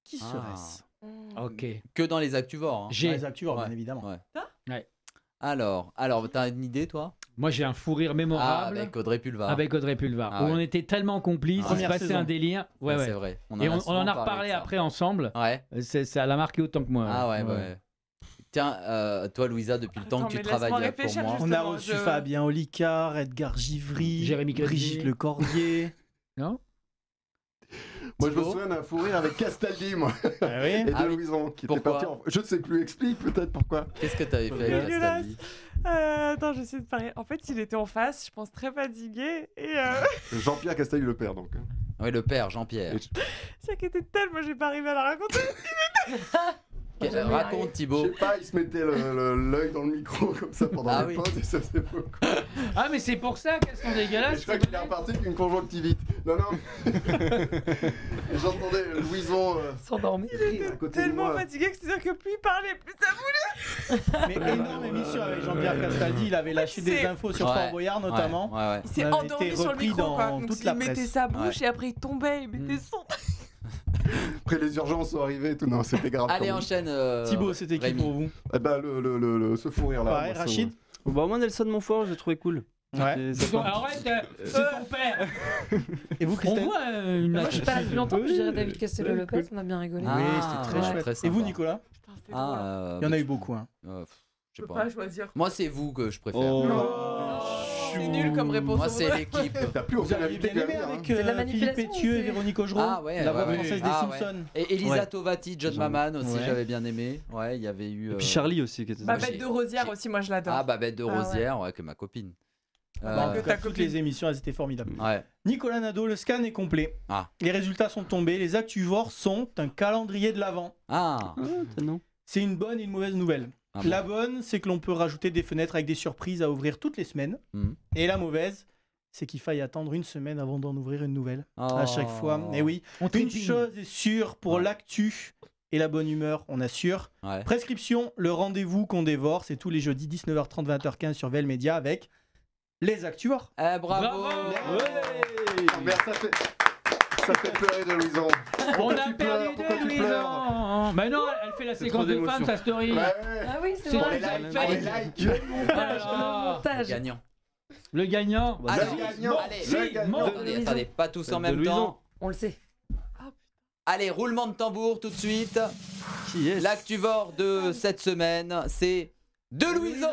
Qui serait-ce? Ok. Que dans les Actuvores. Hein. Dans les Actuvores, bien évidemment. Ouais. Alors, t'as une idée, toi? Moi, j'ai un fou rire mémorable. Avec Audrey Pulvar. Avec Audrey Pulvar. Ah où ouais. on était tellement complices, il se Première passait saison. un délire. Ouais, C'est vrai. Et on en a reparlé après ensemble. Ouais. Ça l'a marqué autant que moi. Ah ouais. Tiens, toi, Louisa, depuis le temps Attends, que tu mais laisse-moi travailles pour réfléchir moi. juste. On a Justement, reçu je- Fabien Olicard, Edgar Givry, Jérémy Cadier. Brigitte Lecordier. Non? Moi, je me Thibaut souviens d'un fou rire avec Castaldi, moi. Ah oui. Et de Ah oui. Louison, qui était Pourquoi parti en... Je ne sais plus, explique peut-être pourquoi. Qu'est-ce que t'avais fait avec Dégueulasse. Castaldi? Attends, j'essaie de parler. En fait, il était en face, je pense très fatigué. Et Jean-Pierre Castaldi, le père, donc. Oui, le père, Jean-Pierre. Et ça qui était tellement, j'ai pas arrivé à la raconter. Raconte, Je Thibaut. sais pas, il se mettait l'œil dans le micro comme ça pendant Ah les oui. pauses et ça faisait beaucoup. Ah, mais c'est pour ça qu'elles sont Et dégueulasses. je crois qu'il est reparti avec une conjonctivite. Non. Et j'entendais Louison S'endormir. à côté de Tellement moi. fatigué que c'est-à-dire que plus il parlait, plus ça Mais énorme émission avec Jean-Pierre Castaldi. Il avait lâché des c'est- infos sur Ouais. Fort Boyard notamment. Ouais. Il s'est On avait endormi été sur le repris micro, quoi. dans Donc toute il la mettait presse. sa bouche et après il tombait, il mettait Mm. son. Après les urgences sont arrivées et tout. Non, c'était grave. Allez, quand même. enchaîne. Thibaut, c'était qui Rémi. pour vous? Eh ben, ce fou rire là. Pareil, moi, ça, Rachid. Bah, moi, Nelson Montfort, je l'ai trouvé cool. Ouais. C'est sympa. Arrête, c'est ton père. Et vous, On Christelle? voit une Moi, je suis pas là depuis longtemps, Oui, je dirais David Castello-Lopez, on a bien rigolé. Oui, c'était très ouais. chouette. Et vous, Nicolas? Putain, c'est drôle. Ah, Il y en a eu beaucoup. Hein. Je Je sais peux pas. pas choisir. Moi, c'est vous que je préfère. Oh. C'est nul comme réponse. Moi, c'est l'équipe. T'as plus Vous aucun aviez invité bien qui va aimé venir, avec hein. C'est de la Philippe manipulation, Pétieux et c'est- Véronique Augereau, Ah ouais, la voix ouais, française ouais. des Ah ouais. Simpsons. Et Elisa Ouais. Tovati, John J'en- Maman aussi, Ouais. j'avais bien aimé. Ouais, il y avait eu. Et puis Charlie aussi, qui était Babette de Rosière j'ai- aussi, moi je l'adore. Ah, Babette de Ah ouais. Rosière, ouais, que ma copine. En que tout ta cas, toutes copine. les émissions, elles étaient formidables. Ouais. Nicolas Nadeau, le scan est complet. Ah. Les résultats sont tombés. Les Actuvores sont un calendrier de l'Avent. Ah. non. C'est une bonne et une mauvaise nouvelle. Ah bon. La bonne, c'est que l'on peut rajouter des fenêtres avec des surprises à ouvrir toutes les semaines. Mhm. Et la mauvaise, c'est qu'il faille attendre une semaine avant d'en ouvrir une nouvelle. À Oh. chaque fois. Et oui, On une trépine. chose est sûre pour Ouais. l'actu et la bonne humeur, on assure. Ouais. Prescription, le rendez-vous qu'on dévore, c'est tous les jeudis 19h30, 20h15 sur VL Média avec les Actuvores. Eh, bravo. Bravo. Merde, ça fait pleurer de Louison. On Pourquoi a tu perdu pleures Pourquoi de tu pleures Louison. Mais non, elle fait la C'est séquence trop de fin de sa story. Ouais. Ah oui, c'est C'est vrai. les likes, Le fallait- montage, le montage. Gagnant. Le gagnant. Bah, Alors, le gagnant. allez, Si, gagnant. mon- attendez, attendez, pas tous en De même Louison. temps. On le sait. Allez, roulement de tambour tout de suite. Qui est L'actuvore de cette semaine, c'est de Louison.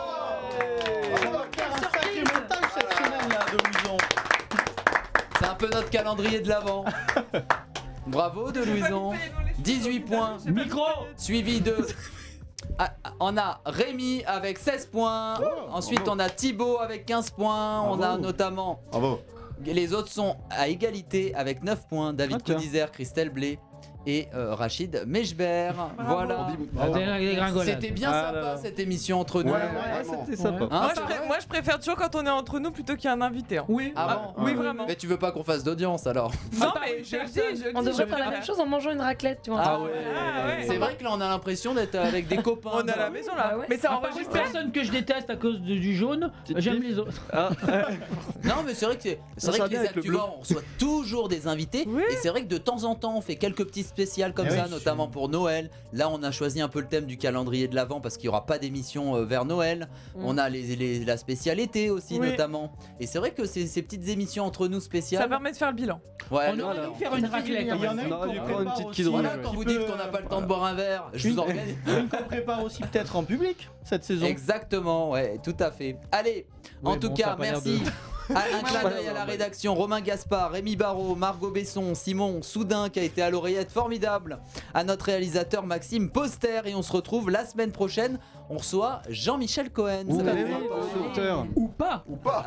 On va faire un sacré montage cette semaine là de Louison. C'est un peu notre calendrier de l'avant. Bravo de Louison. 18 points. Micro. Suivi de. Ah, on a Rémi avec 16 points. Ensuite, bravo. on a Thibaut avec 15 points. On a Bravo. notamment. Bravo. Les autres sont à égalité avec 9 points. David tiens. Codizer, Christelle Blé et Rachid Mejber. Voilà. Ah, des dégringolades. C'était bien Ah sympa là là. cette émission entre nous. Ouais, Ah, vraiment. c'était sympa. Hein, Moi, je préfère toujours quand on est entre nous plutôt qu'il y a un invité. hein. Oui. Ah bon Oui, vraiment. Mais tu veux pas qu'on fasse d'audience alors? Non, mais je le dis, je le On dis, devrait je faire la préfère. même chose en mangeant une raclette, tu vois. Ah ouais. Ah ouais. C'est vrai que là on a l'impression d'être avec des copains. On est à la maison là. Bah ouais. Mais ça À part une enregistre. personne que je déteste à cause du jaune, Petite j'aime pif. les autres. Ah, Non mais c'est vrai que Ça sera les bien avec le Actuvores on reçoit toujours des invités Oui. et c'est vrai que de temps en temps on fait quelques petits spéciales comme Eh ça oui. notamment pour Noël. Là on a choisi un peu le thème du calendrier de l'Avent parce qu'il y aura pas d'émission vers Noël. Mm. On a la spéciale été aussi Oui. notamment. Et c'est vrai que ces petites émissions entre nous spéciales. Ça permet de faire le bilan. Ouais, On aurait voilà. dû faire une raclette. Il y en a quand une On aurait dû qu'on prendre une prépare petite aussi, kid rouge, voilà, ouais. quand un vous petit dites peu, qu'on n'a pas le temps de boire un verre, je vous organise. Une qu'on prépare aussi peut-être en public cette saison. Exactement, ouais, tout à fait. Allez, en Ouais, tout bon, ça cas, a pas l'air merci. Un clin d'œil Ouais, à la ouais. rédaction, Romain Gaspard, Rémi Barraud, Margot Besson, Simon Soudin qui a été à l'oreillette, formidable. À notre réalisateur Maxime Poster et on se retrouve la semaine prochaine. On reçoit Jean-Michel Cohen. Ça va allez, faire- auteur. Ou pas. Ou pas.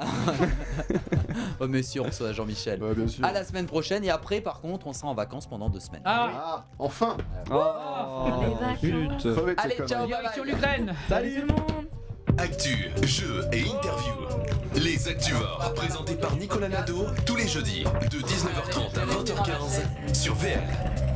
Oh monsieur, on reçoit Jean-Michel. Ouais, bien sûr. À la semaine prochaine et après par contre on sera en vacances pendant 2 semaines. Ah. Ah, enfin. Oh, les vacances. zut. Crevez de ces Allez, conneries. ciao, bye Direction bye. l'Ukraine. Salut Tout le monde. Actu, jeux et interviews. Les Actuvores, présentés par Nicolas Nadeau, tous les jeudis, de 19h30 à 20h15 sur VL.